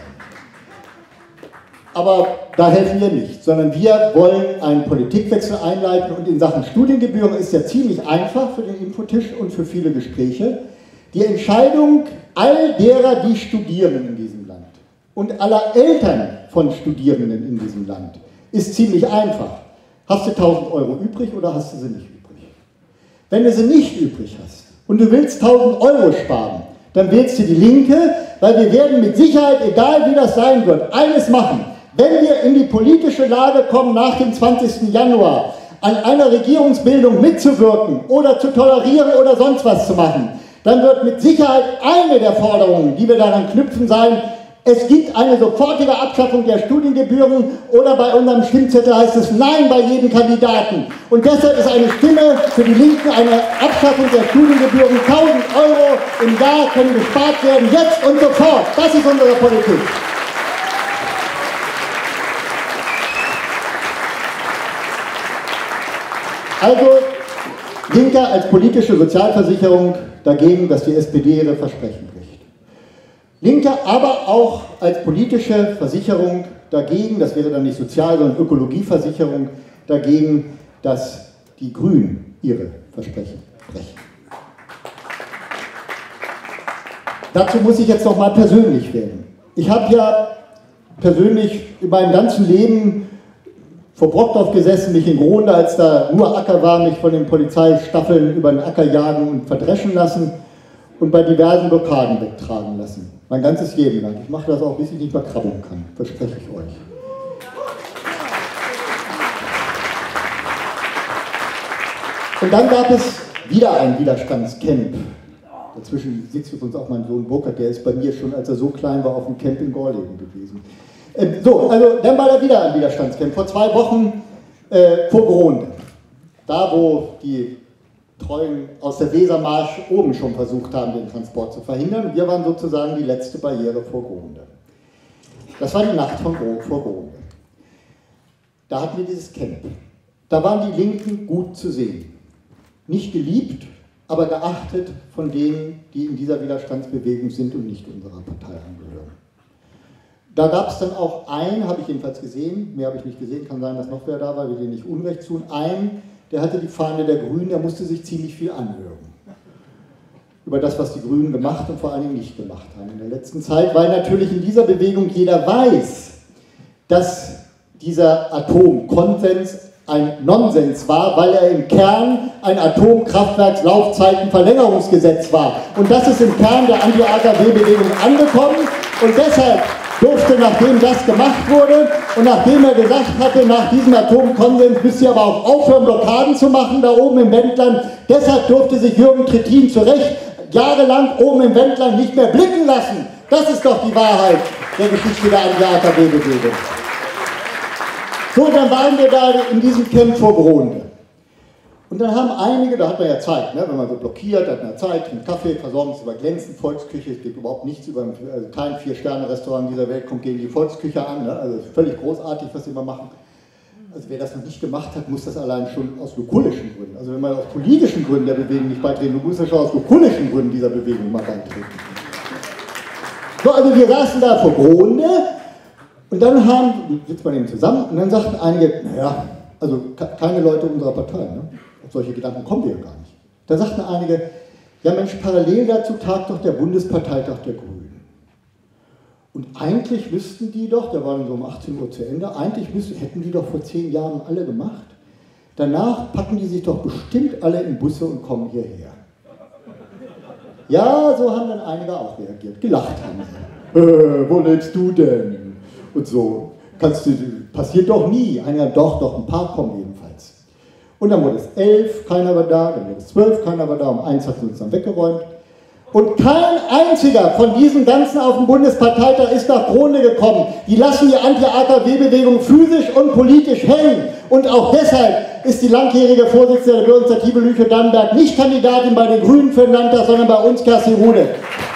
Aber da helfen wir nicht, sondern wir wollen einen Politikwechsel einleiten und in Sachen Studiengebühren ist ja ziemlich einfach für den Infotisch und für viele Gespräche. Die Entscheidung all derer, die studieren in diesem Land und aller Eltern von Studierenden in diesem Land ist ziemlich einfach. Hast du 1.000 Euro übrig oder hast du sie nicht übrig? Wenn du sie nicht übrig hast und du willst 1.000 Euro sparen, dann wählst du die Linke, weil wir werden mit Sicherheit, egal wie das sein wird, eines machen. Wenn wir in die politische Lage kommen, nach dem 20. Januar an einer Regierungsbildung mitzuwirken oder zu tolerieren oder sonst was zu machen, dann wird mit Sicherheit eine der Forderungen, die wir daran knüpfen, sein, es gibt eine sofortige Abschaffung der Studiengebühren oder bei unserem Stimmzettel heißt es Nein bei jedem Kandidaten. Und deshalb ist eine Stimme für die Linken eine Abschaffung der Studiengebühren. 1.000 Euro im Jahr können gespart werden, jetzt und sofort. Das ist unsere Politik. Also Linke als politische Sozialversicherung dagegen, dass die SPD ihre Versprechen bricht. Linke aber auch als politische Versicherung dagegen, das wäre dann nicht Sozial-, sondern Ökologieversicherung, dagegen, dass die Grünen ihre Versprechen brechen. Dazu muss ich jetzt noch mal persönlich werden. Ich habe ja persönlich in meinem ganzen Leben vor Brockdorf gesessen, mich in Gronde, als da nur Acker war, mich von den Polizeistaffeln über den Acker jagen und verdreschen lassen und bei diversen Blockaden wegtragen lassen. Mein ganzes Leben lang. Ich mache das auch, bis ich nicht mehr krabbeln kann, verspreche ich euch. Und dann gab es wieder ein Widerstandscamp. Dazwischen sitzt übrigens auch mein Sohn Burkhard, der ist bei mir schon, als er so klein war, auf dem Camp in Gorleben gewesen. Dann war da wieder ein Widerstandscamp, vor 2 Wochen vor Gronde. Da, wo die Treuen aus der Wesermarsch oben schon versucht haben, den Transport zu verhindern. Und wir waren sozusagen die letzte Barriere vor Gronde. Das war die Nacht vor Gronde. Da hatten wir dieses Camp. Da waren die Linken gut zu sehen. Nicht geliebt, aber geachtet von denen, die in dieser Widerstandsbewegung sind und nicht unserer Partei angehören. Da gab es dann auch einen, habe ich jedenfalls gesehen, mehr habe ich nicht gesehen, kann sein, dass noch wer da war, will dir nicht Unrecht tun, einen, der hatte die Fahne der Grünen, der musste sich ziemlich viel anhören. Über das, was die Grünen gemacht und vor allen Dingen nicht gemacht haben in der letzten Zeit, weil natürlich in dieser Bewegung jeder weiß, dass dieser Atomkonsens ein Nonsens war, weil er im Kern ein Atomkraftwerkslaufzeitenverlängerungsgesetz war. Und das ist im Kern der Anti-AKW-Bewegung angekommen und deshalb durfte, nachdem das gemacht wurde und nachdem er gesagt hatte, nach diesem Atomkonsens müsst ihr aber auch aufhören, Blockaden zu machen, da oben im Wendland, deshalb durfte sich Jürgen Trittin zu Recht jahrelang oben im Wendland nicht mehr blicken lassen. Das ist doch die Wahrheit der Geschichte der Anti-AKW-Bewegung. So, dann waren wir da in diesem Camp vor Gronde. Und dann haben einige, da hat man ja Zeit, ne? Wenn man so blockiert, hat man Zeit, trinkt Kaffee, versorgen es über glänzend, Volksküche, es gibt überhaupt nichts über, also kein 4-Sterne-Restaurant dieser Welt kommt gegen die Volksküche an, ne? Also völlig großartig, was sie immer machen. Also wer das noch nicht gemacht hat, muss das allein schon aus lukullischen Gründen, also wenn man aus politischen Gründen der Bewegung nicht beitreten, du musst ja schon aus lukullischen Gründen dieser Bewegung mal beitreten. So, also wir saßen da vor Gronde und dann sitzt man eben zusammen und dann sagten einige, naja, also keine Leute unserer Partei, ne? Auf solche Gedanken kommen wir ja gar nicht. Da sagten einige, ja Mensch, parallel dazu tagt doch der Bundesparteitag der Grünen. Und eigentlich müssten die doch, der war dann so um 18 Uhr zu Ende, eigentlich hätten die doch vor 10 Jahren alle gemacht, danach packen die sich doch bestimmt alle in Busse und kommen hierher. Ja, so haben dann einige auch reagiert, gelacht haben sie. Wo lebst du denn? Und so, passiert doch nie. Einer, doch, ein paar kommen jedenfalls. Und dann wurde es 11, keiner war da, dann wurde es 12, keiner war da, um 1 hat sie uns dann weggeräumt. Und kein einziger von diesen ganzen auf dem Bundesparteitag ist nach Krone gekommen. Die lassen die Anti-AKW-Bewegung physisch und politisch hängen. Und auch deshalb ist die langjährige Vorsitzende der Bürgerinitiative Lüchow-Dannenberg nicht Kandidatin bei den Grünen für den Landtag, sondern bei uns Kerstin Rude.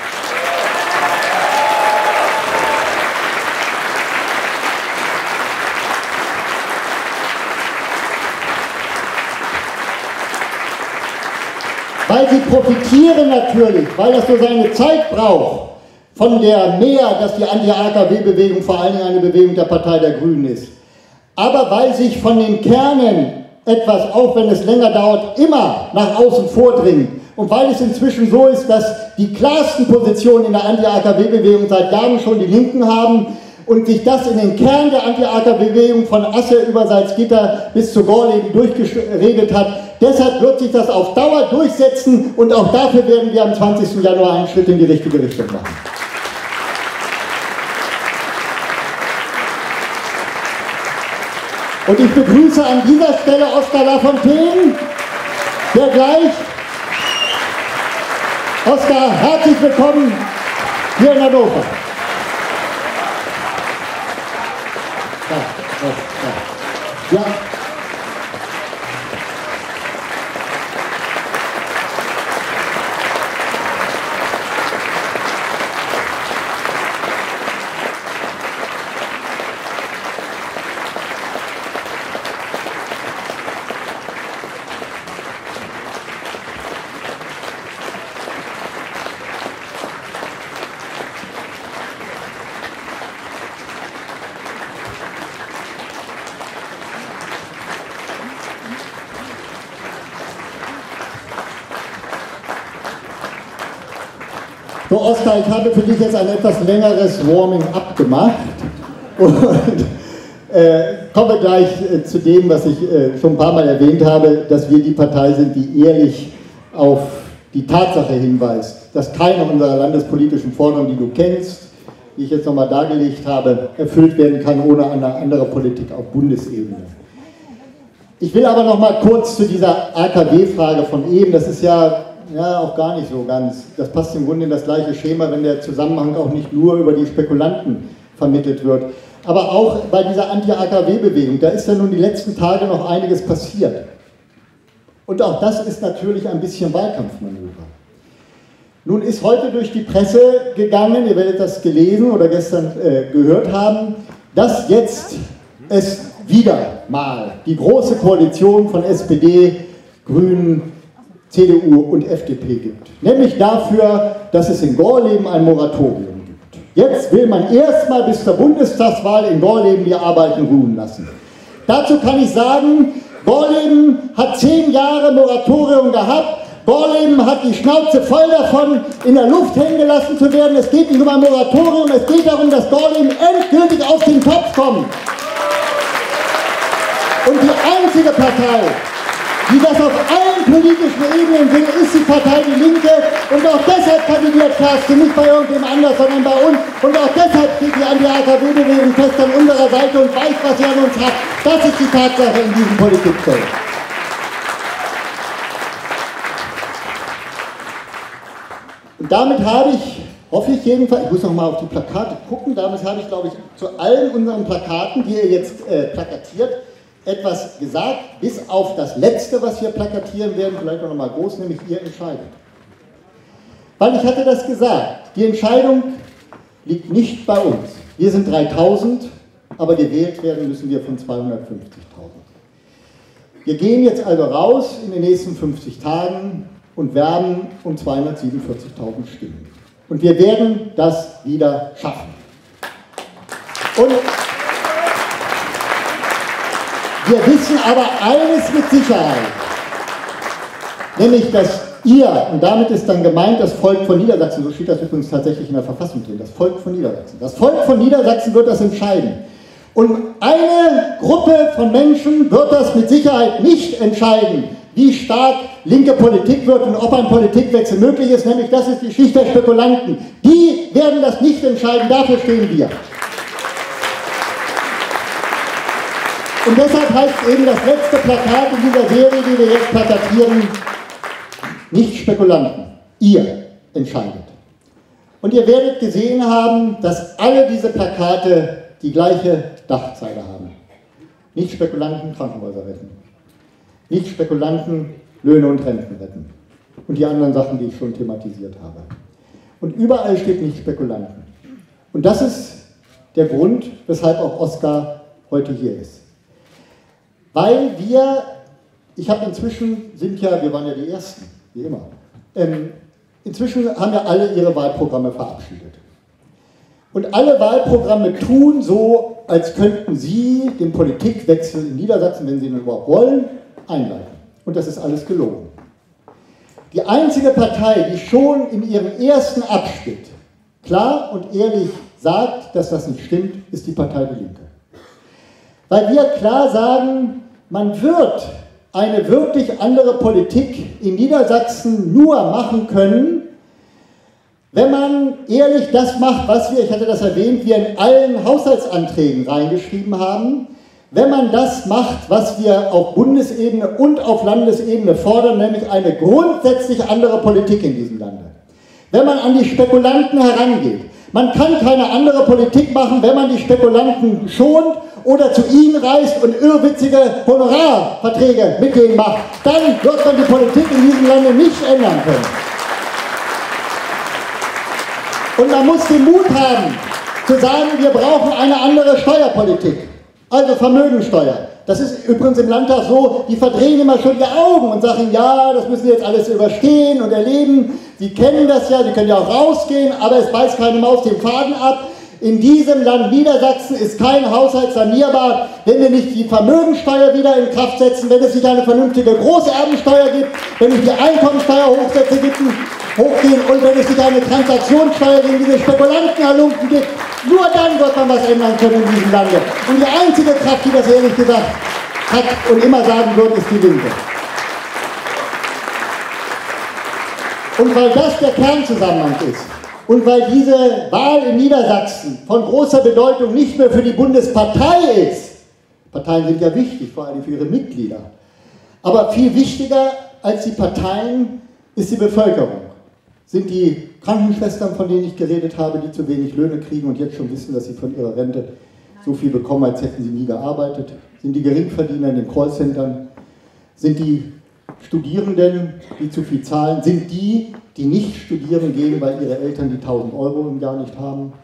Weil sie profitieren natürlich, weil das so seine Zeit braucht, von der mehr, dass die Anti-AKW-Bewegung vor allen Dingen eine Bewegung der Partei der Grünen ist. Aber weil sich von den Kernen etwas, auch wenn es länger dauert, immer nach außen vordringt. Und weil es inzwischen so ist, dass die klarsten Positionen in der Anti-AKW-Bewegung seit Jahren schon die Linken haben und sich das in den Kern der Anti-AKW-Bewegung von Asse über Salzgitter bis zu Gorleben durchgeredet hat. Deshalb wird sich das auf Dauer durchsetzen und auch dafür werden wir am 20. Januar einen Schritt in die richtige Richtung machen. Und ich begrüße an dieser Stelle Oskar Lafontaine, der gleich, Oskar, herzlich willkommen hier in Hannover. Ja. So, Oskar, ich habe für dich jetzt ein etwas längeres Warming-up gemacht und komme gleich zu dem, was ich schon ein paar Mal erwähnt habe, dass wir die Partei sind, die ehrlich auf die Tatsache hinweist, dass keine unserer landespolitischen Forderungen, die du kennst, die ich jetzt nochmal dargelegt habe, erfüllt werden kann ohne eine andere Politik auf Bundesebene. Ich will aber noch mal kurz zu dieser AKW-Frage von eben, das ist ja auch gar nicht so ganz. Das passt im Grunde in das gleiche Schema, wenn der Zusammenhang auch nicht nur über die Spekulanten vermittelt wird. Aber auch bei dieser Anti-AKW-Bewegung, da ist ja nun die letzten Tage noch einiges passiert. Und auch das ist natürlich ein bisschen Wahlkampfmanöver. Nun ist heute durch die Presse gegangen, ihr werdet das gelesen oder gestern gehört haben, dass jetzt es wieder mal die große Koalition von SPD, Grünen, CDU und FDP gibt. Nämlich dafür, dass es in Gorleben ein Moratorium gibt. Jetzt will man erstmal bis zur Bundestagswahl in Gorleben die Arbeiten ruhen lassen. Dazu kann ich sagen, Gorleben hat 10 Jahre Moratorium gehabt. Gorleben hat die Schnauze voll davon, in der Luft hängen gelassen zu werden. Es geht nicht um ein Moratorium, es geht darum, dass Gorleben endgültig auf den Topf kommt. Und die einzige Partei, die das auf allen politischen Ebenen will, ist die Partei Die Linke. Und auch deshalb kandidiert Kerstin nicht bei irgendjemand anders, sondern bei uns. Und auch deshalb steht die Anti-AKW-Bewegung fest an unserer Seite und weiß, was sie an uns hat. Das ist die Tatsache in diesem Politikfeld. Und damit habe ich, hoffe ich jedenfalls, ich muss noch mal auf die Plakate gucken, damit habe ich, glaube ich, zu allen unseren Plakaten, die ihr jetzt plakatiert, etwas gesagt, bis auf das letzte, was wir plakatieren werden, vielleicht noch mal groß, nämlich ihr entscheidet. Weil ich hatte das gesagt, die Entscheidung liegt nicht bei uns. Wir sind 3000, aber gewählt werden müssen wir von 250.000. Wir gehen jetzt also raus in den nächsten 50 Tagen und werben um 247.000 Stimmen. Und wir werden das wieder schaffen. Und wir wissen aber eines mit Sicherheit, nämlich, dass ihr, und damit ist dann gemeint das Volk von Niedersachsen, so steht das übrigens tatsächlich in der Verfassung drin, das Volk von Niedersachsen. Das Volk von Niedersachsen wird das entscheiden. Und eine Gruppe von Menschen wird das mit Sicherheit nicht entscheiden, wie stark linke Politik wird und ob ein Politikwechsel möglich ist, nämlich das ist die Schicht der Spekulanten. Die werden das nicht entscheiden, dafür stehen wir. Und deshalb heißt eben das letzte Plakat in dieser Serie, die wir jetzt plakatieren, nicht Spekulanten, ihr entscheidet. Und ihr werdet gesehen haben, dass alle diese Plakate die gleiche Dachzeile haben. Nicht Spekulanten Krankenhäuser retten. Nicht Spekulanten Löhne und Renten retten. Und die anderen Sachen, die ich schon thematisiert habe. Und überall steht nicht Spekulanten. Und das ist der Grund, weshalb auch Oskar heute hier ist. Weil wir, wir waren ja die Ersten, wie immer. Inzwischen haben ja alle ihre Wahlprogramme verabschiedet. Und alle Wahlprogramme tun so, als könnten sie den Politikwechsel in Niedersachsen, wenn sie ihn überhaupt wollen, einleiten. Und das ist alles gelogen. Die einzige Partei, die schon in ihrem ersten Abschnitt klar und ehrlich sagt, dass das nicht stimmt, ist die Partei Die Linke. Weil wir klar sagen, man wird eine wirklich andere Politik in Niedersachsen nur machen können, wenn man ehrlich das macht, was wir, ich hatte das erwähnt, wir in allen Haushaltsanträgen reingeschrieben haben, wenn man das macht, was wir auf Bundesebene und auf Landesebene fordern, nämlich eine grundsätzlich andere Politik in diesem Lande. Wenn man an die Spekulanten herangeht. Man kann keine andere Politik machen, wenn man die Spekulanten schont oder zu ihnen reist und irrwitzige Honorarverträge mit denen macht. Dann wird man die Politik in diesem Lande nicht ändern können. Und man muss den Mut haben, zu sagen, wir brauchen eine andere Steuerpolitik. Also Vermögensteuer. Das ist übrigens im Landtag so, die verdrehen immer schon die Augen und sagen, ja, das müssen wir jetzt alles überstehen und erleben. Sie kennen das ja, Sie können ja auch rausgehen, aber es beißt keine Maus den Faden ab. In diesem Land Niedersachsen ist kein Haushalt sanierbar, wenn wir nicht die Vermögensteuer wieder in Kraft setzen, wenn es nicht eine vernünftige Großerbensteuer gibt, wenn es die Einkommensteuer hochgehen und wenn es nicht eine Transaktionssteuer gegen diese Spekulantenhalunken gibt. Nur dann wird man was ändern können in diesem Lande. Und die einzige Kraft, die das ehrlich gesagt hat und immer sagen wird, ist die Linke. Und weil das der Kernzusammenhang ist, und weil diese Wahl in Niedersachsen von großer Bedeutung nicht mehr für die Bundespartei ist, Parteien sind ja wichtig, vor allem für ihre Mitglieder, aber viel wichtiger als die Parteien ist die Bevölkerung. Sind die Krankenschwestern, von denen ich geredet habe, die zu wenig Löhne kriegen und jetzt schon wissen, dass sie von ihrer Rente so viel bekommen, als hätten sie nie gearbeitet? Sind die Geringverdiener in den Callcentern? Sind die Studierenden, die zu viel zahlen? Sind die nicht studieren gehen, weil ihre Eltern die 1.000 Euro im Jahr nicht haben?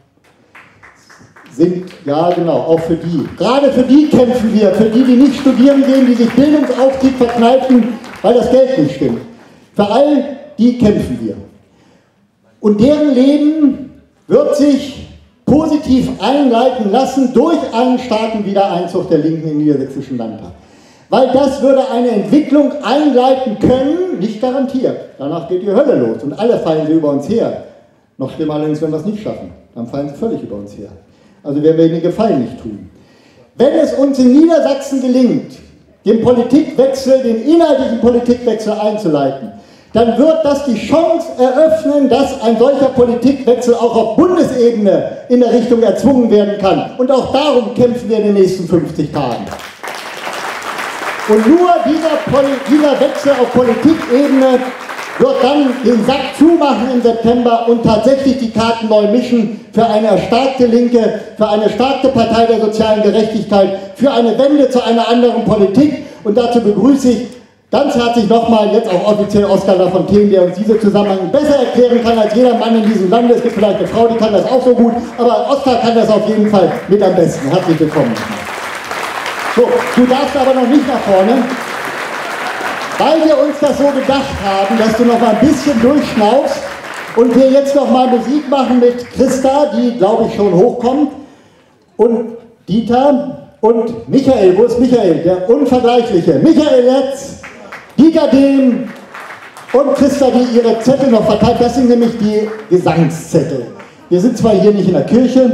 Ja genau, auch für die. Gerade für die kämpfen wir, für die nicht studieren gehen, die sich Bildungsaufstieg verkneifen, weil das Geld nicht stimmt. Für all die kämpfen wir. Und deren Leben wird sich positiv einleiten lassen durch einen starken Wiedereinzug der Linken im Niedersächsischen Landtag. Weil das würde eine Entwicklung einleiten können, nicht garantiert. Danach geht die Hölle los und alle fallen sie über uns her. Noch schlimmer allerdings, wenn wir es nicht schaffen. Dann fallen sie völlig über uns her. Also werden wir ihnen den Gefallen nicht tun. Wenn es uns in Niedersachsen gelingt, den Politikwechsel, den inhaltlichen Politikwechsel einzuleiten, dann wird das die Chance eröffnen, dass ein solcher Politikwechsel auch auf Bundesebene in der Richtung erzwungen werden kann. Und auch darum kämpfen wir in den nächsten 50 Tagen. Und nur dieser Wechsel auf Politikebene wird dann den Sack zumachen im September und tatsächlich die Karten neu mischen für eine erstarkte Linke, für eine starke Partei der sozialen Gerechtigkeit, für eine Wende zu einer anderen Politik. Und dazu begrüße ich ganz herzlich nochmal jetzt auch offiziell Oskar Lafontaine, der uns diese Zusammenhänge besser erklären kann als jeder Mann in diesem Lande. Es gibt vielleicht eine Frau, die kann das auch so gut, aber Oskar kann das auf jeden Fall mit am besten. Herzlich willkommen. So, du darfst aber noch nicht nach vorne, weil wir uns das so gedacht haben, dass du noch mal ein bisschen durchschnaufst und wir jetzt noch mal Musik machen mit Christa, die glaube ich schon hochkommt, und Dieter und Michael. Wo ist Michael? Der Unvergleichliche. Michael jetzt, Dieter Dehm und Christa, die ihre Zettel noch verteilt. Das sind nämlich die Gesangszettel. Wir sind zwar hier nicht in der Kirche,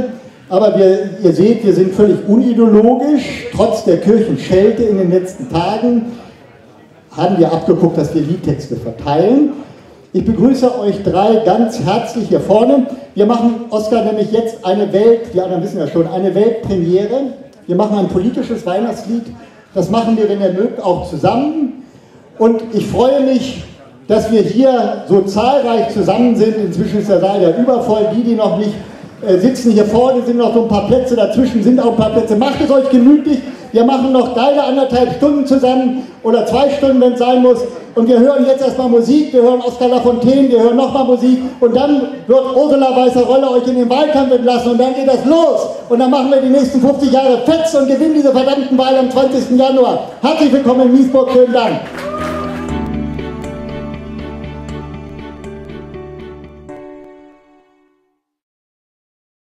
Aber ihr seht, wir sind völlig unideologisch. Trotz der Kirchenschelte in den letzten Tagen haben wir abgeguckt, dass wir Liedtexte verteilen. Ich begrüße euch drei ganz herzlich hier vorne. Wir machen, Oskar, nämlich jetzt die anderen wissen ja schon, eine Weltpremiere. Wir machen ein politisches Weihnachtslied. Das machen wir, wenn ihr mögt, auch zusammen. Und ich freue mich, dass wir hier so zahlreich zusammen sind. Inzwischen ist der Saal ja übervoll. Die noch nicht sitzen hier vorne, sind noch so ein paar Plätze, dazwischen sind auch ein paar Plätze. Macht es euch gemütlich. Wir machen noch geile 1,5 Stunden zusammen oder 2 Stunden, wenn es sein muss. Und wir hören jetzt erstmal Musik, wir hören Oskar Lafontaine, wir hören nochmal Musik und dann wird Ursula Weißer-Rolle euch in den Wahlkampf entlassen und dann geht das los. Und dann machen wir die nächsten 50 Jahre fetz und gewinnen diese verdammten Wahl am 20. Januar. Herzlich willkommen in Miesburg, schönen Dank.